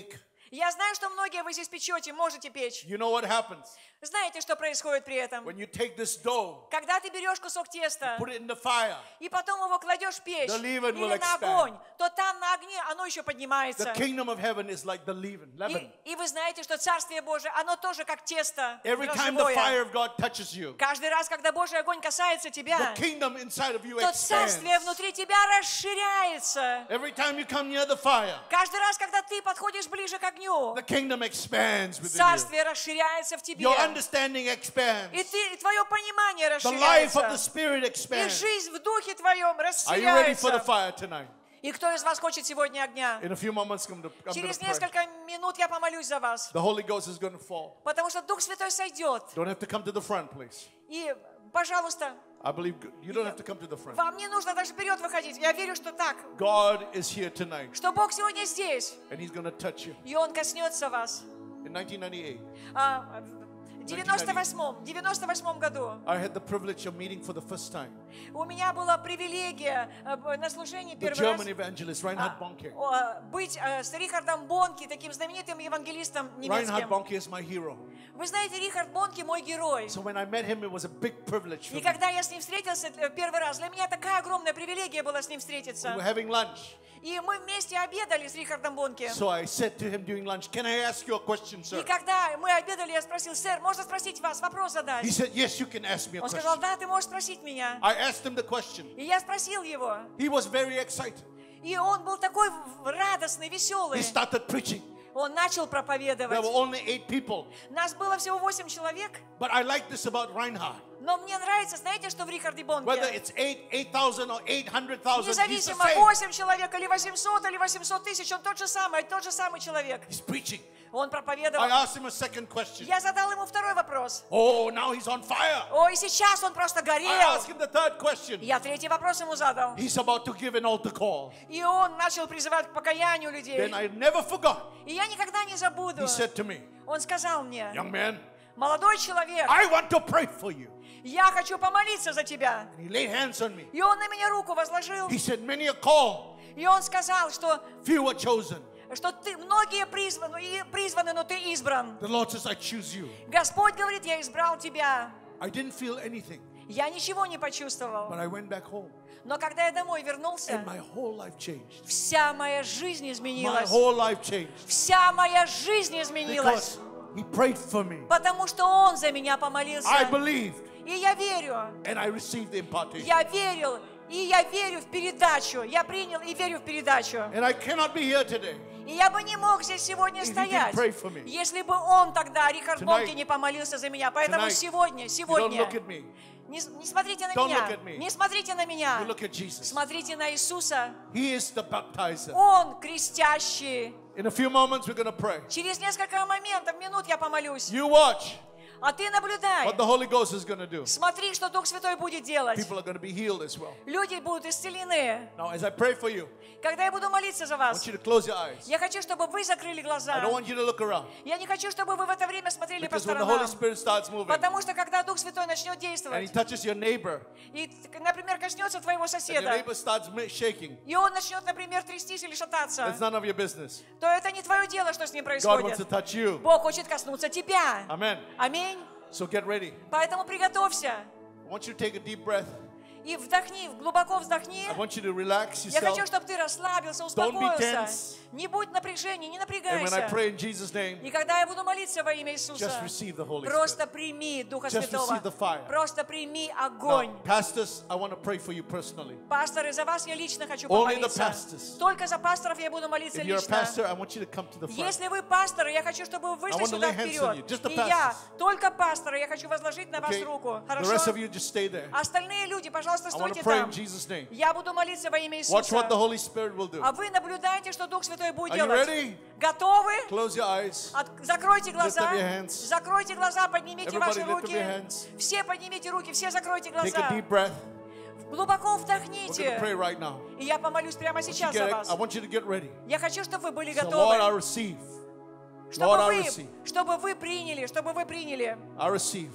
Я знаю, что многие вы здесь печете, можете печь. You know what happens? Знаете, что происходит при этом? When you take this dough, Когда ты берешь кусок теста put it in the fire, и потом его кладешь в печь The leaven или will на expand. огонь, то там на огне оно еще the поднимается. kingdom of heaven is like the leaven. leaven. И, и вы знаете, что Царствие Божие, оно тоже как тесто Every time the дрожжевое. fire of God touches you, Каждый раз, когда Божий огонь касается the тебя, kingdom inside of you то Царствие expands. внутри тебя расширяется. Every time you come near the fire, Каждый раз, когда ты подходишь ближе к огню, the kingdom expands within you. Царствие расширяется в тебе. Your understanding expands. И, ты, и твое понимание The life of the расширяется. Spirit И expands. жизнь в духе твоем Are you ready for the расширяется. fire tonight? И кто из вас хочет сегодня огня? In a few moments, I'm going to Через pray. несколько минут я помолюсь за вас. The Holy Ghost is going to fall. Потому что Дух Святой сойдет. Don't have to come to the front, please. И, пожалуйста, I believe you don't have to come to the front. вам не нужно даже вперед выходить. Я верю, что так. God is here tonight, Что Бог сегодня здесь. and He's going to touch you. И Он коснется вас. In nineteen ninety-eight, А, в девяносто восьмом, девяносто восьмом году I had the privilege of meeting for the first time у меня была привилегия э, на служении the первый раз German evangelist Reinhard Bonke. о, быть э, с Рихардом Бонки, таким знаменитым евангелистом Reinhard немецким. Bonke is my hero. Вы знаете, Рихард Бонки мой герой. So when I met him, it was a big privilege for И me. когда я с ним встретился э, первый раз, для меня такая огромная привилегия была с ним We were встретиться. having lunch. И мы вместе обедали с Рихардом Бонки. So I said to him during lunch, "Can I ask you a question, sir?" И когда мы обедали, я спросил: сэр, можно спросить вас, вопрос задать? He said, "Yes, you can ask me a Он сказал: question." да, ты можешь спросить меня. I asked him the question. И я спросил его. He was very excited. И он был такой радостный, веселый. He started preaching. Он начал There проповедовать. were only eight people. Нас было всего восемь человек. But I like this about Reinhard. Но мне нравится, знаете, что в Рихарде Whether Бонке? it's eight, eight thousand or eight hundred thousand, he's the Независимо, same. восемь человек или восемьсот или восемьсот тысяч, он тот же самый, тот же самый человек. He's preaching. Он I проповедовал. asked him a second question. Я задал ему второй вопрос. Oh, now he's on fire. Ой, сейчас он просто I горел. asked him the third question. Я третий вопрос ему задал. He's about to give an altar call. И он начал призывать к покаянию людей. Then I never forgot. И я никогда не забуду. He said to me, Он сказал мне: "Young man, молодой человек, I want to pray for you." я хочу помолиться за тебя. And he laid hands on me. И он на меня руку возложил. He said, "Many are called, И он сказал, что, few are chosen." что ты, многие призваны, и призваны, но ты избран. The Lord says, "I choose you." Господь говорит: я избрал тебя. I didn't feel anything, Я ничего не почувствовал. but I went back home, Но когда я домой вернулся, and my whole life changed. вся моя жизнь My изменилась. whole life changed Вся моя жизнь изменилась. because He prayed for me. Потому что Он за меня помолился. I believed, И я верю. and I received the impartation. Я верил. И я верю в передачу. Я принял и верю в передачу. And I cannot be here today И я бы не мог здесь сегодня If he стоять, didn't pray for me. если бы он тогда, Рихард Tonight- Бонке, не помолился за меня. Поэтому Tonight, сегодня, You don't сегодня, look at me. не, не смотрите на Don't меня, look at me. не смотрите на меня, You look at Jesus. смотрите на Иисуса. He is the baptizer. Он крестящий. In a few moments, we're going to pray. Через несколько моментов, минут я помолюсь. You watch А ты наблюдай. what the Holy Ghost is going to do. Смотри, что Дух Святой будет делать. People are going to be healed as well. Люди будут исцелены. Now, as I pray for you, Когда я буду молиться за I вас, want you to close your eyes. я хочу, чтобы вы закрыли I глаза. don't want you to look around. Я не хочу, чтобы вы в это время смотрели по Because when the Holy сторонам. Spirit starts moving Потому что когда Дух Святой начнет and He действовать, touches your neighbor, и, например, коснется твоего and your соседа, neighbor starts ma- shaking, и он начнет, например, трястись или шататься, that's none of your business. то это не твое дело, что с ним God wants to происходит. touch you. Бог хочет коснуться тебя. Amen. Аминь. So get ready. Поэтому приготовься I want you to take a deep breath. и вдохни, глубоко вдохни. I want you to relax Я хочу, yourself. чтобы ты расслабился, Don't be успокоился. tense. Не будь напряжения, не And when I напрягайся. pray in Jesus' name, И когда я буду молиться во имя Иисуса, just receive the Holy просто Spirit. прими Духа Just Святого. receive the fire. Просто прими Now, огонь. pastors, I want to pray for you personally. Пасторы, за вас я лично хочу Only the помолиться. pastors. Только за пасторов я буду молиться If you're a лично. pastor, I want you to come to the front. Если вы пасторы, я хочу, чтобы вы I вышли want to сюда lay hands on you. вперед. Just the И я, pastors. только пасторы, я хочу возложить на вас Okay? руку. The rest Хорошо? of you just stay there. Остальные люди, пожалуйста, I want стойте to pray там. in Jesus' name. Я буду молиться во имя Watch what the Иисуса. Holy Spirit will do. А вы наблюдаете, что Дух Святой будет Are you делать. ready? Готовы? Close your eyes. От- Закройте глаза. Lift up your hands. Закройте глаза, поднимите Everybody ваши lift up руки. your hands. Все поднимите руки, все закройте Take a глаза. deep breath. Глубоко We're going to pray вдохните. right now. И я помолюсь прямо Once you сейчас get за it, вас. I want you to get ready. Я хочу, чтобы вы были So, Lord, I готовы. receive. Чтобы Lord, I вы, receive. чтобы вы приняли, чтобы вы приняли. I receive.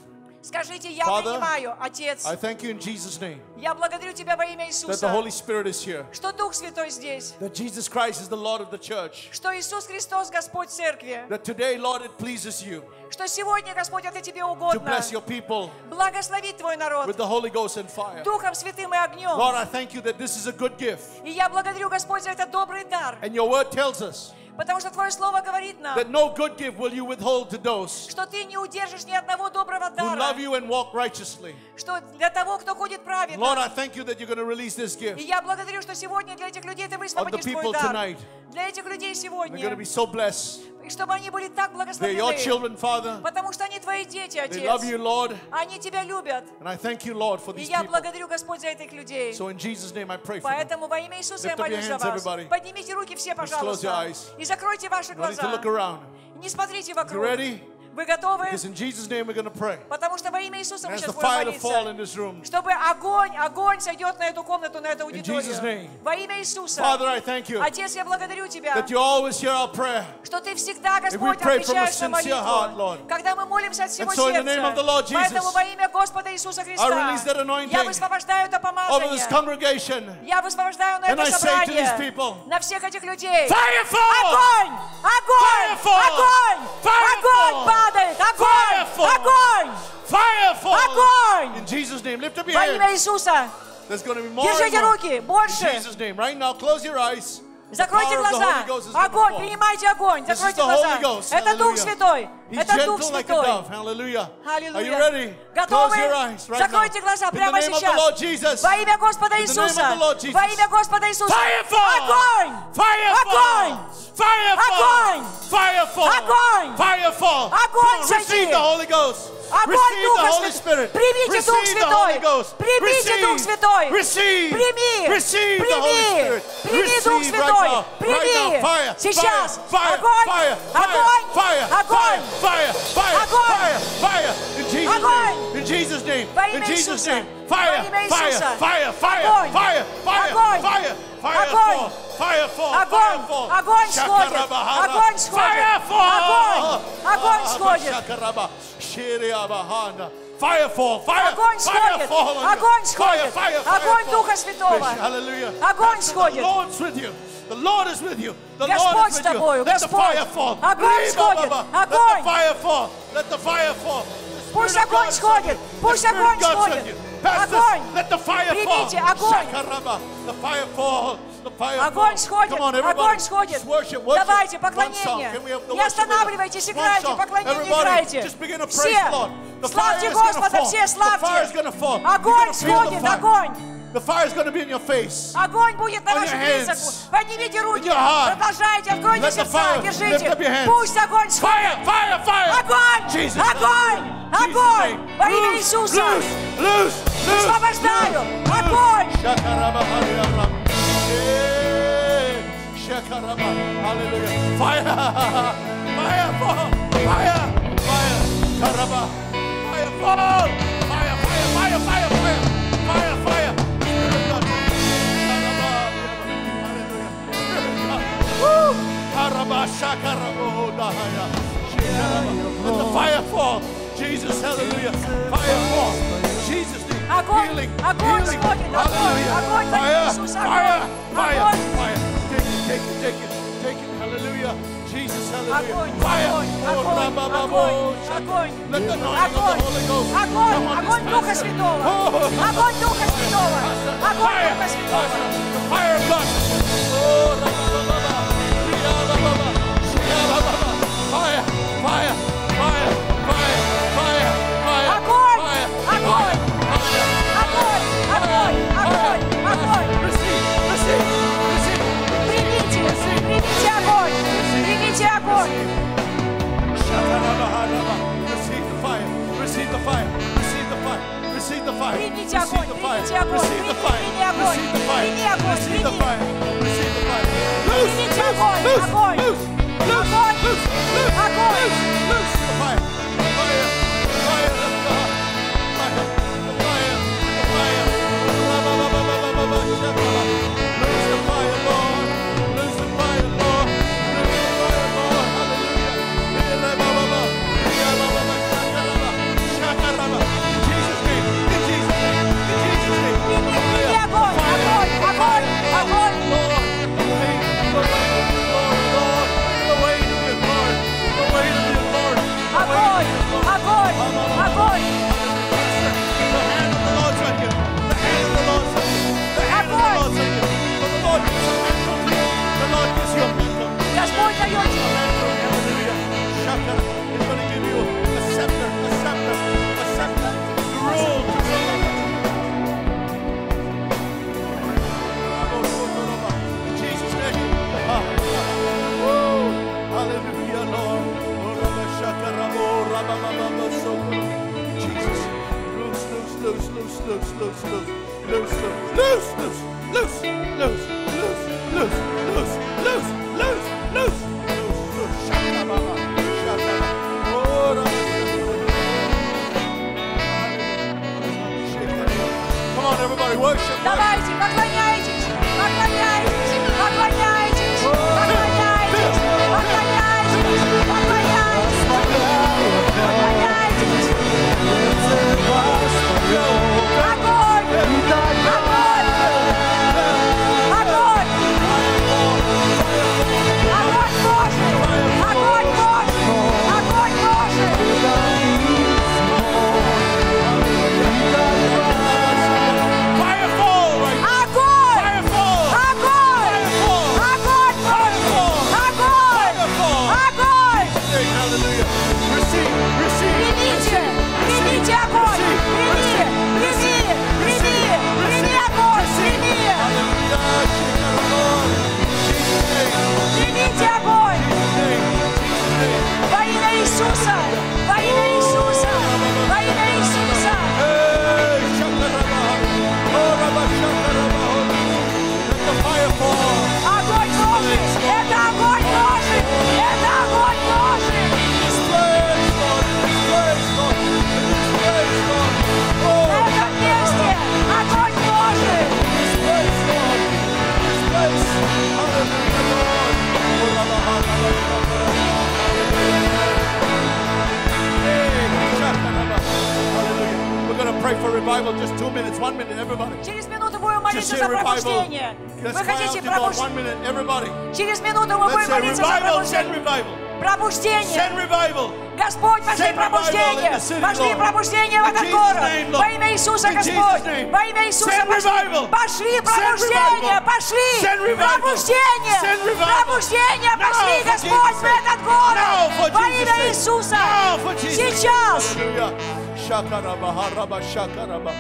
Скажите, я Father, принимаю, Отец. I thank you in Jesus' name Я благодарю Тебя во имя that the Иисуса, Holy Spirit is here, что Дух Святой здесь, that Jesus Christ is the Lord of the church, что Иисус Христос Господь Церкви, that today, Lord, it pleases you что сегодня, Господь, это Тебе to угодно. bless your people Благословить Твой народ with the Holy Ghost and fire. Духом Святым и огнем. Lord, I thank you that this is a good gift. И я благодарю, Господь, за этот добрый дар. And your word tells us Потому что Твое Слово говорит нам, that no good gift will you withhold to those что Ты не удержишь ни одного доброго who дара, love you and walk righteously. что для того, кто ходит Lord, праведно. I thank you that you're going to release this И gift я благодарю, что сегодня для этих людей Ты on the высвободишь people Твой дар. tonight. Для этих людей They're going to сегодня. be so blessed. И чтобы они были так They're your благословены. children, Father. Потому что они Твои дети, They love you, Отец. Lord. Они Тебя любят. And I thank you, Lord, for И these я people. благодарю, Господь, за этих людей. So in Jesus' name I pray for them. Поэтому во имя Иисуса я Lift up your молюсь за hands, вас. everybody. Поднимите руки все, Just close your пожалуйста. eyes. И закройте ваши No need to глаза. look around. Не смотрите You вокруг. ready? Вы готовы? Because in Jesus' name we're going to pray. Потому что во имя Иисуса And мы as сейчас the будем fire to fall in молиться. this room, Чтобы огонь, огонь сойдет на эту комнату, на эту Jesus' name. аудиторию. Во имя Иисуса. Father, I thank you Отец, я благодарю Тебя, that you always hear our prayer. что Ты всегда, we Господь, pray from a отвечаешь на sincere heart, молитву. Lord. Когда мы молимся от всего And so in the name of the Lord сердца. Jesus, Поэтому во имя Господа Иисуса I Христа release that anointing я высвобождаю это over this помазание. congregation. Я высвобождаю на And I это say to these собрание, people, на всех этих людей. Fire fall! Огонь! Огонь! Fire fall! Огонь! Fire Огонь fall! падает! Fire Огонь! fall! Огонь! Fire fall! Огонь! In Jesus' name, lift up your Во имя hands. Иисуса! There's going to be more and Держите more. руки! In Больше! Jesus' name. Right now, close your eyes. The Закройте power of the глаза! Holy Ghost is gonna Огонь! fall. Принимайте огонь! This is Закройте the Holy глаза! Ghost. Это Дух Hallelujah. Святой! He's Это Дух gentle like a Святой! dove. Hallelujah. Are you Аллилуйя! ready? Готовы? Close your eyes right Закройте now. глаза In the прямо name of the Lord сейчас! Jesus. Во имя Господа In the name of Иисуса! the Lord Jesus. Во имя Господа Иисуса! Fire fall! Огонь! Fire Огонь! fall! Fire fall! Огонь! Fire fall! Огонь! Fire fall! Огонь Come on, сойди! receive the Holy Ghost. Огонь Receive the Духа Holy Святого! Spirit. Примите Дух Receive the Holy Святой! Ghost. Примите Дух Receive. Святой! Receive. Прими! Receive the Holy Прими! Spirit. Прими Дух Receive Святой! right now. Прими! Right now. Fire. Сейчас! Fire. Огонь! Fire. Огонь! Fire. Огонь! Fire. Fire. Огонь! Fire. Fire. In Jesus' Огонь! name. In Jesus' name. Во In имя Jesus' Иисуса! name. Fire. Во имя Fire. Иисуса! Fire. Fire. Огонь! Fire. Fire. Огонь! Fire. Fire. Огонь! Fall. Fire fall. Огонь! Fire fall. Огонь сходит! Shakarabahara. Огонь сходит! Fire fall. Огонь! Огонь сходит! Shakaraba. Shiriabahana. Fire fall. Fire. Огонь Fire сходит! fall on you. Огонь Fire. сходит! Fire. Fire. Огонь fall. Духа Святого! Hallelujah. Огонь The сходит! Lord's with you. The Lord is with you. The Господь Lord is с with you. тобою, Let the Господь. fire fall. Огонь сходит. Let Огонь. the fire fall. Let the fire fall. The Пусть Spirit of огонь God is on сходит. you. Пусть The Spirit of огонь God is on сходит. you. Pastors, Огонь. let the fire fall. Примите огонь. Shakaraba. The fire fall. The fire Огонь fall. сходит, Come on, everybody. огонь сходит. Just worship, worship. Давайте, One поклонение. song. Can we have the Не worship останавливайтесь, with us? играйте, One song. поклонение Everybody, играйте. just begin to praise Все, the Lord. The fire славьте is gonna Господа, fall. все The fire is славьте. gonna fall. You're Огонь gonna feel the сходит, fire. огонь. The fire is going to be in your face. Огонь будет на On ваших your hands. лицах. Поднимите руки. In your heart. Продолжайте, откройте Let the сердца, fire. Lift держите. up your hands. Пусть огонь сходит. Fire, fire, fire. Огонь! Jesus. Огонь! Jesus' Огонь! name. Во имя Loose, Иисуса! Loose, loose, loose. Высвобождаю! loose, Огонь! loose. Shakaraba, hallelujah. Yeah. Shakaraba, hallelujah. Fire, fire, fall. Fire, fire. Karaba, fire, fall. Fire, fire, fire, fire, fire. Fire, fire. Spirit of God. Karaba, hallelujah. Spirit of God. Woo. Karaba, shakarabo, dahaya. Shakaraba. Let the fire fall. Jesus, hallelujah. Fire fall. Jesus, name. Огонь, Healing, огонь healing. сходит, огонь, Hallelujah. огонь во имя Fire, Иисуса, fire, огонь, fire, огонь. fire. Take it, take it, take it, take it. Hallelujah. Jesus, hallelujah. Огонь, Fire. огонь, Oh, огонь, rabababo, огонь, shaka. огонь, Let the anointing of the огонь, Holy Ghost огонь, come on this огонь Духа pastor. Святого, Oh, огонь Духа Святого, огонь fire, Духа Святого. the fire of God. Oh, rabababa, riyabababa, shiyabababa. Fire, fire, fire, fire, fire, fire, Огонь, fire, огонь, fire, огонь, огонь, огонь, огонь. receive, receive, receive. Примите, примите огонь, примите огонь. Shakarabahara. Receive the fire. Receive the fire. Receive the fire. Receive the fire. Примите Receive огонь, the fire. примите огонь, Receive the прими, fire. прими огонь, Receive the fire. прими огонь, Receive the прими. fire. Receive the fire. Loose, Примите loose, огонь, loose, огонь, loose, loose, огонь, loose, loose, огонь. loose, loose. The fire. The fire. The fire of God. Fire. The fire. The fire. Rababababababa. Shakara. Loose the fire, Lord. Loose the fire, Lord. Loose the fire, Lord. Hallelujah. Rabababa. Rabababa. Shakaraba. Shakaraba. loose, loose, loose, loose, loose, loose, loose, loose, loose, loose, loose, loose. Shaka-baba, shaka-baba. Oh, come on, everybody, worship. Давайте, поклоняйтесь, поклоняйтесь, поклоняйтесь, поклоняйтесь, поклоняйтесь, поклоняйтесь, поклоняйтесь. Огонь! Огонь! Огонь! Огонь Божий! Огонь Божий! Огонь Божий! Fire fall right now. Огонь! Fire fall. Огонь! Огонь Божий! Огонь! Огонь! Hey, hallelujah. Receive, receive, Примите! Примите огонь! Прими! Прими! Прими! Прими огонь! Прими! Примите огонь! Во имя Иисуса! Во имя Иисуса! Во имя Иисуса! Hey, Shakarabah. Oh, Rabba Shakarabah. Let the fire fall. Огонь Божий! Это огонь Божий! Это огонь Божий! This place, Lord. This place, Lord. This place, Lord. В Oh, этом месте огонь Божий! this place, Lord. This place. Hallelujah, Lord. Oh, Rabba, Rabba, Hey, Shakarabah. Hallelujah. We're going to pray for revival. Just two minutes, one minute, everybody. Через минуту будем Just молиться say за revival. пробуждение. Let's Вы cry out хотите to God. пробуждение? One minute, everybody. Через минуту мы Let's будем say молиться за revival, send пробуждение. revival. Пробуждение. Send revival. Господь, пошли Send revival in пробуждение. the city, Пошли Lord. пробуждение в In этот Jesus' город. name, Lord. Во имя Иисуса, In Господь. Jesus' name. Во имя Иисуса Send пошли. revival. Пошли Send пробуждение. revival. Пошли. Send revival. Пробуждение. Send revival. Пробуждение. Now, Пошли, for Господь, Jesus' в этот город. Now, for Во Jesus' имя sake. Иисуса. Now, for Jesus' sake. Сейчас. Hallelujah. Shakarabah, harabah, shakarabah.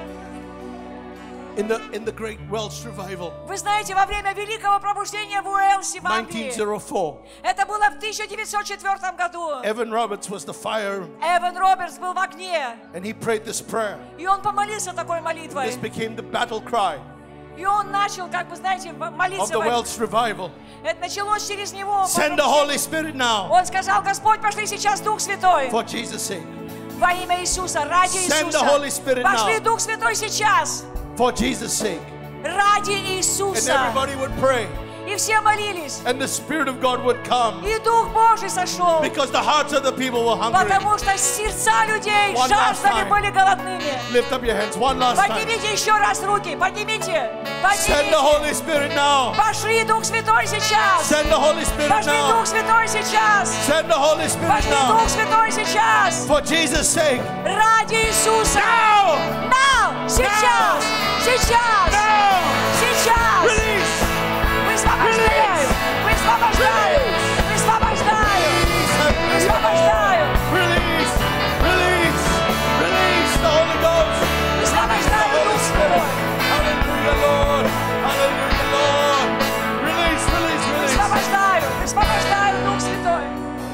In the, in the great Welsh revival, Вы знаете, во время великого пробуждения в Уэльсе, в Англии, nineteen oh four, это было в тысяча девятьсот четвёртом году. Evan Roberts was the fire, Эван Робертс был в огне, and he prayed this prayer. и он помолился такой молитвой. This became the battle cry И он начал, как бы, знаете, of молиться. the в- Welsh revival. Это началось через него. Send the Holy Spirit now Он сказал: Господь, пошли сейчас Дух Святой. for Jesus' sake. Во имя Иисуса, ради Send the Holy Иисуса. Spirit Пошли now. Дух Святой сейчас. For Jesus' sake. Ради And Иисуса. everybody would pray, И все молились. and the Spirit of God would come, И Дух Божий сошел. because the hearts of the people were hungry. Потому что сердца людей One last жаждали, time. были голодными. Lift up your hands one last time. Поднимите еще раз руки. Поднимите. Send the Поднимите. Holy Spirit now. Пошли Дух Святой сейчас. Send the Holy Spirit Пошли now. Дух Святой сейчас. Send the Holy Spirit Пошли now. Дух Святой сейчас. For Jesus' sake. Ради Иисуса. Now. Now! Сейчас! Сейчас! Now. Сейчас! Release. Высвобождаю! Высвобождаю! Высвобождаю! Высвобождаю! Release. Release. Release the Holy Ghost. Высвобождаю Дух Святой! Hallelujah, Lord. Hallelujah, Lord. Release, release, release. Высвобождаю! Высвобождаю Дух Святой!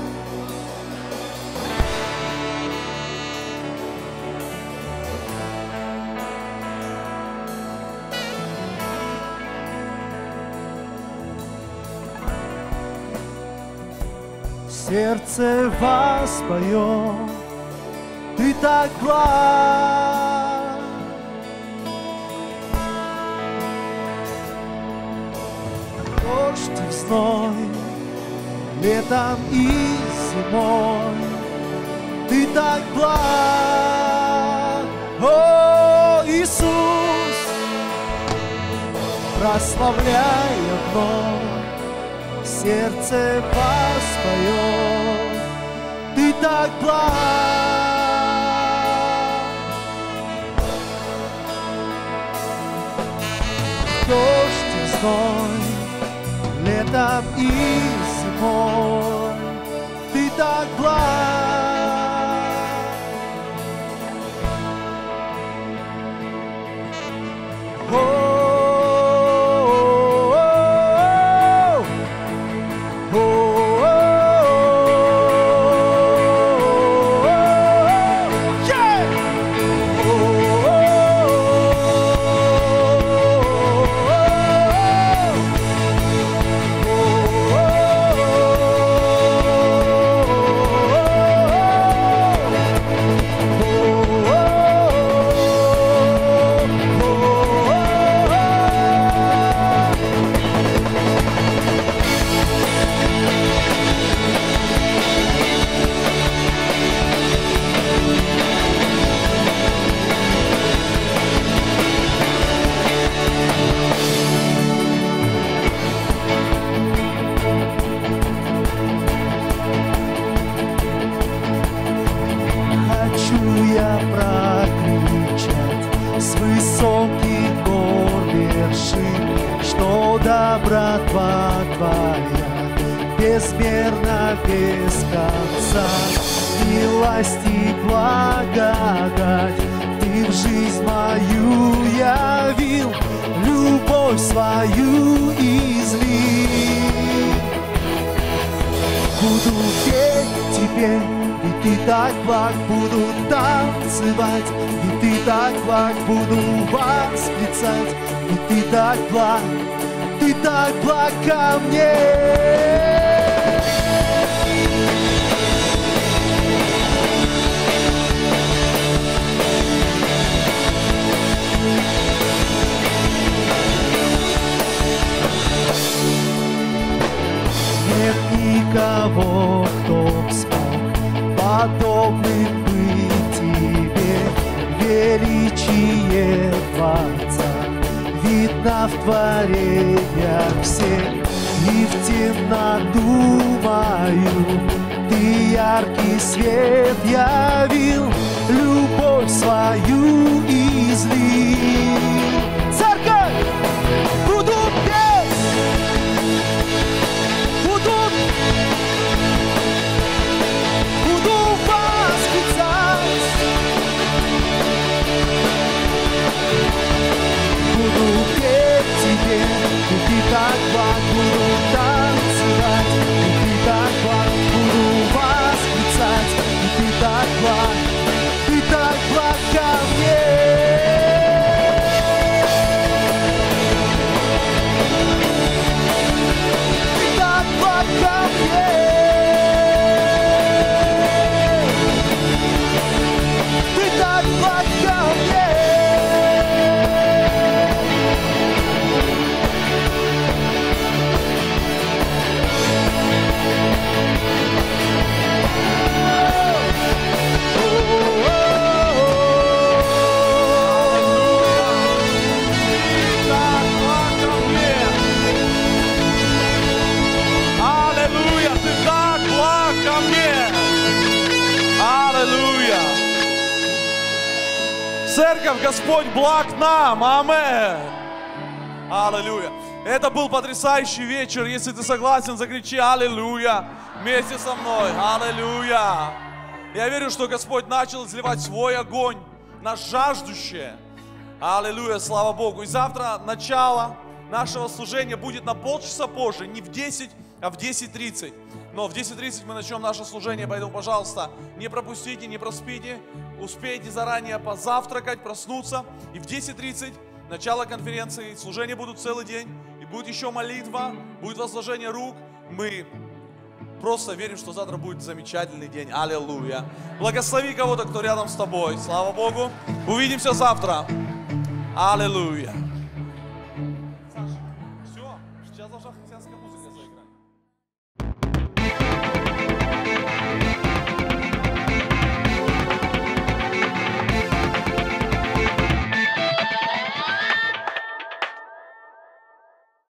Сердце воспоет, ты так благ. Дождь и зной, летом и зимой, ты так благ. О, Иисус, прославляя вновь, сердце воспоет, ты так благ. Дождь и зной, летом и зимой, ты так благ. доброта Твоя безмерно без конца. Милость и благодать Ты в жизнь мою явил, любовь свою излил. Буду петь Тебе, ведь Ты так благ, буду танцевать, ведь Ты так благ, буду восклицать, ведь Ты так благ, Ты так благ ко мне. Нет никого, кто б смог подобным быть Тебе. Величие Творца видно в творениях всех, и в темноту мою Ты яркий свет явил, любовь свою излил. Церковь! Буду петь! Буду, буду восклицать, буду петь Тебе, и Ты так благ, буду танцевать, и Ты так благ, буду восклицать, и Ты так благ, Ты так благ ко мне. Церковь, Господь благ нам, аминь. Аллилуйя. Это был потрясающий вечер. Если ты согласен, закричи аллилуйя вместе со мной. Аллилуйя. Я верю, что Господь начал изливать свой огонь на жаждущие. Аллилуйя, слава Богу. И завтра начало нашего служения будет на полчаса позже, не в десять, а в десять тридцать. Но в десять тридцать мы начнем наше служение, поэтому, пожалуйста, не пропустите, не проспите. Успейте заранее позавтракать, проснуться. И в десять тридцать начало конференции. Служения будут целый день. И будет еще молитва, будет возложение рук. Мы просто верим, что завтра будет замечательный день. Аллилуйя. Благослови кого-то, кто рядом с тобой. Слава Богу. Увидимся завтра. Аллилуйя. Все, сейчас должна христианская музыка заиграть.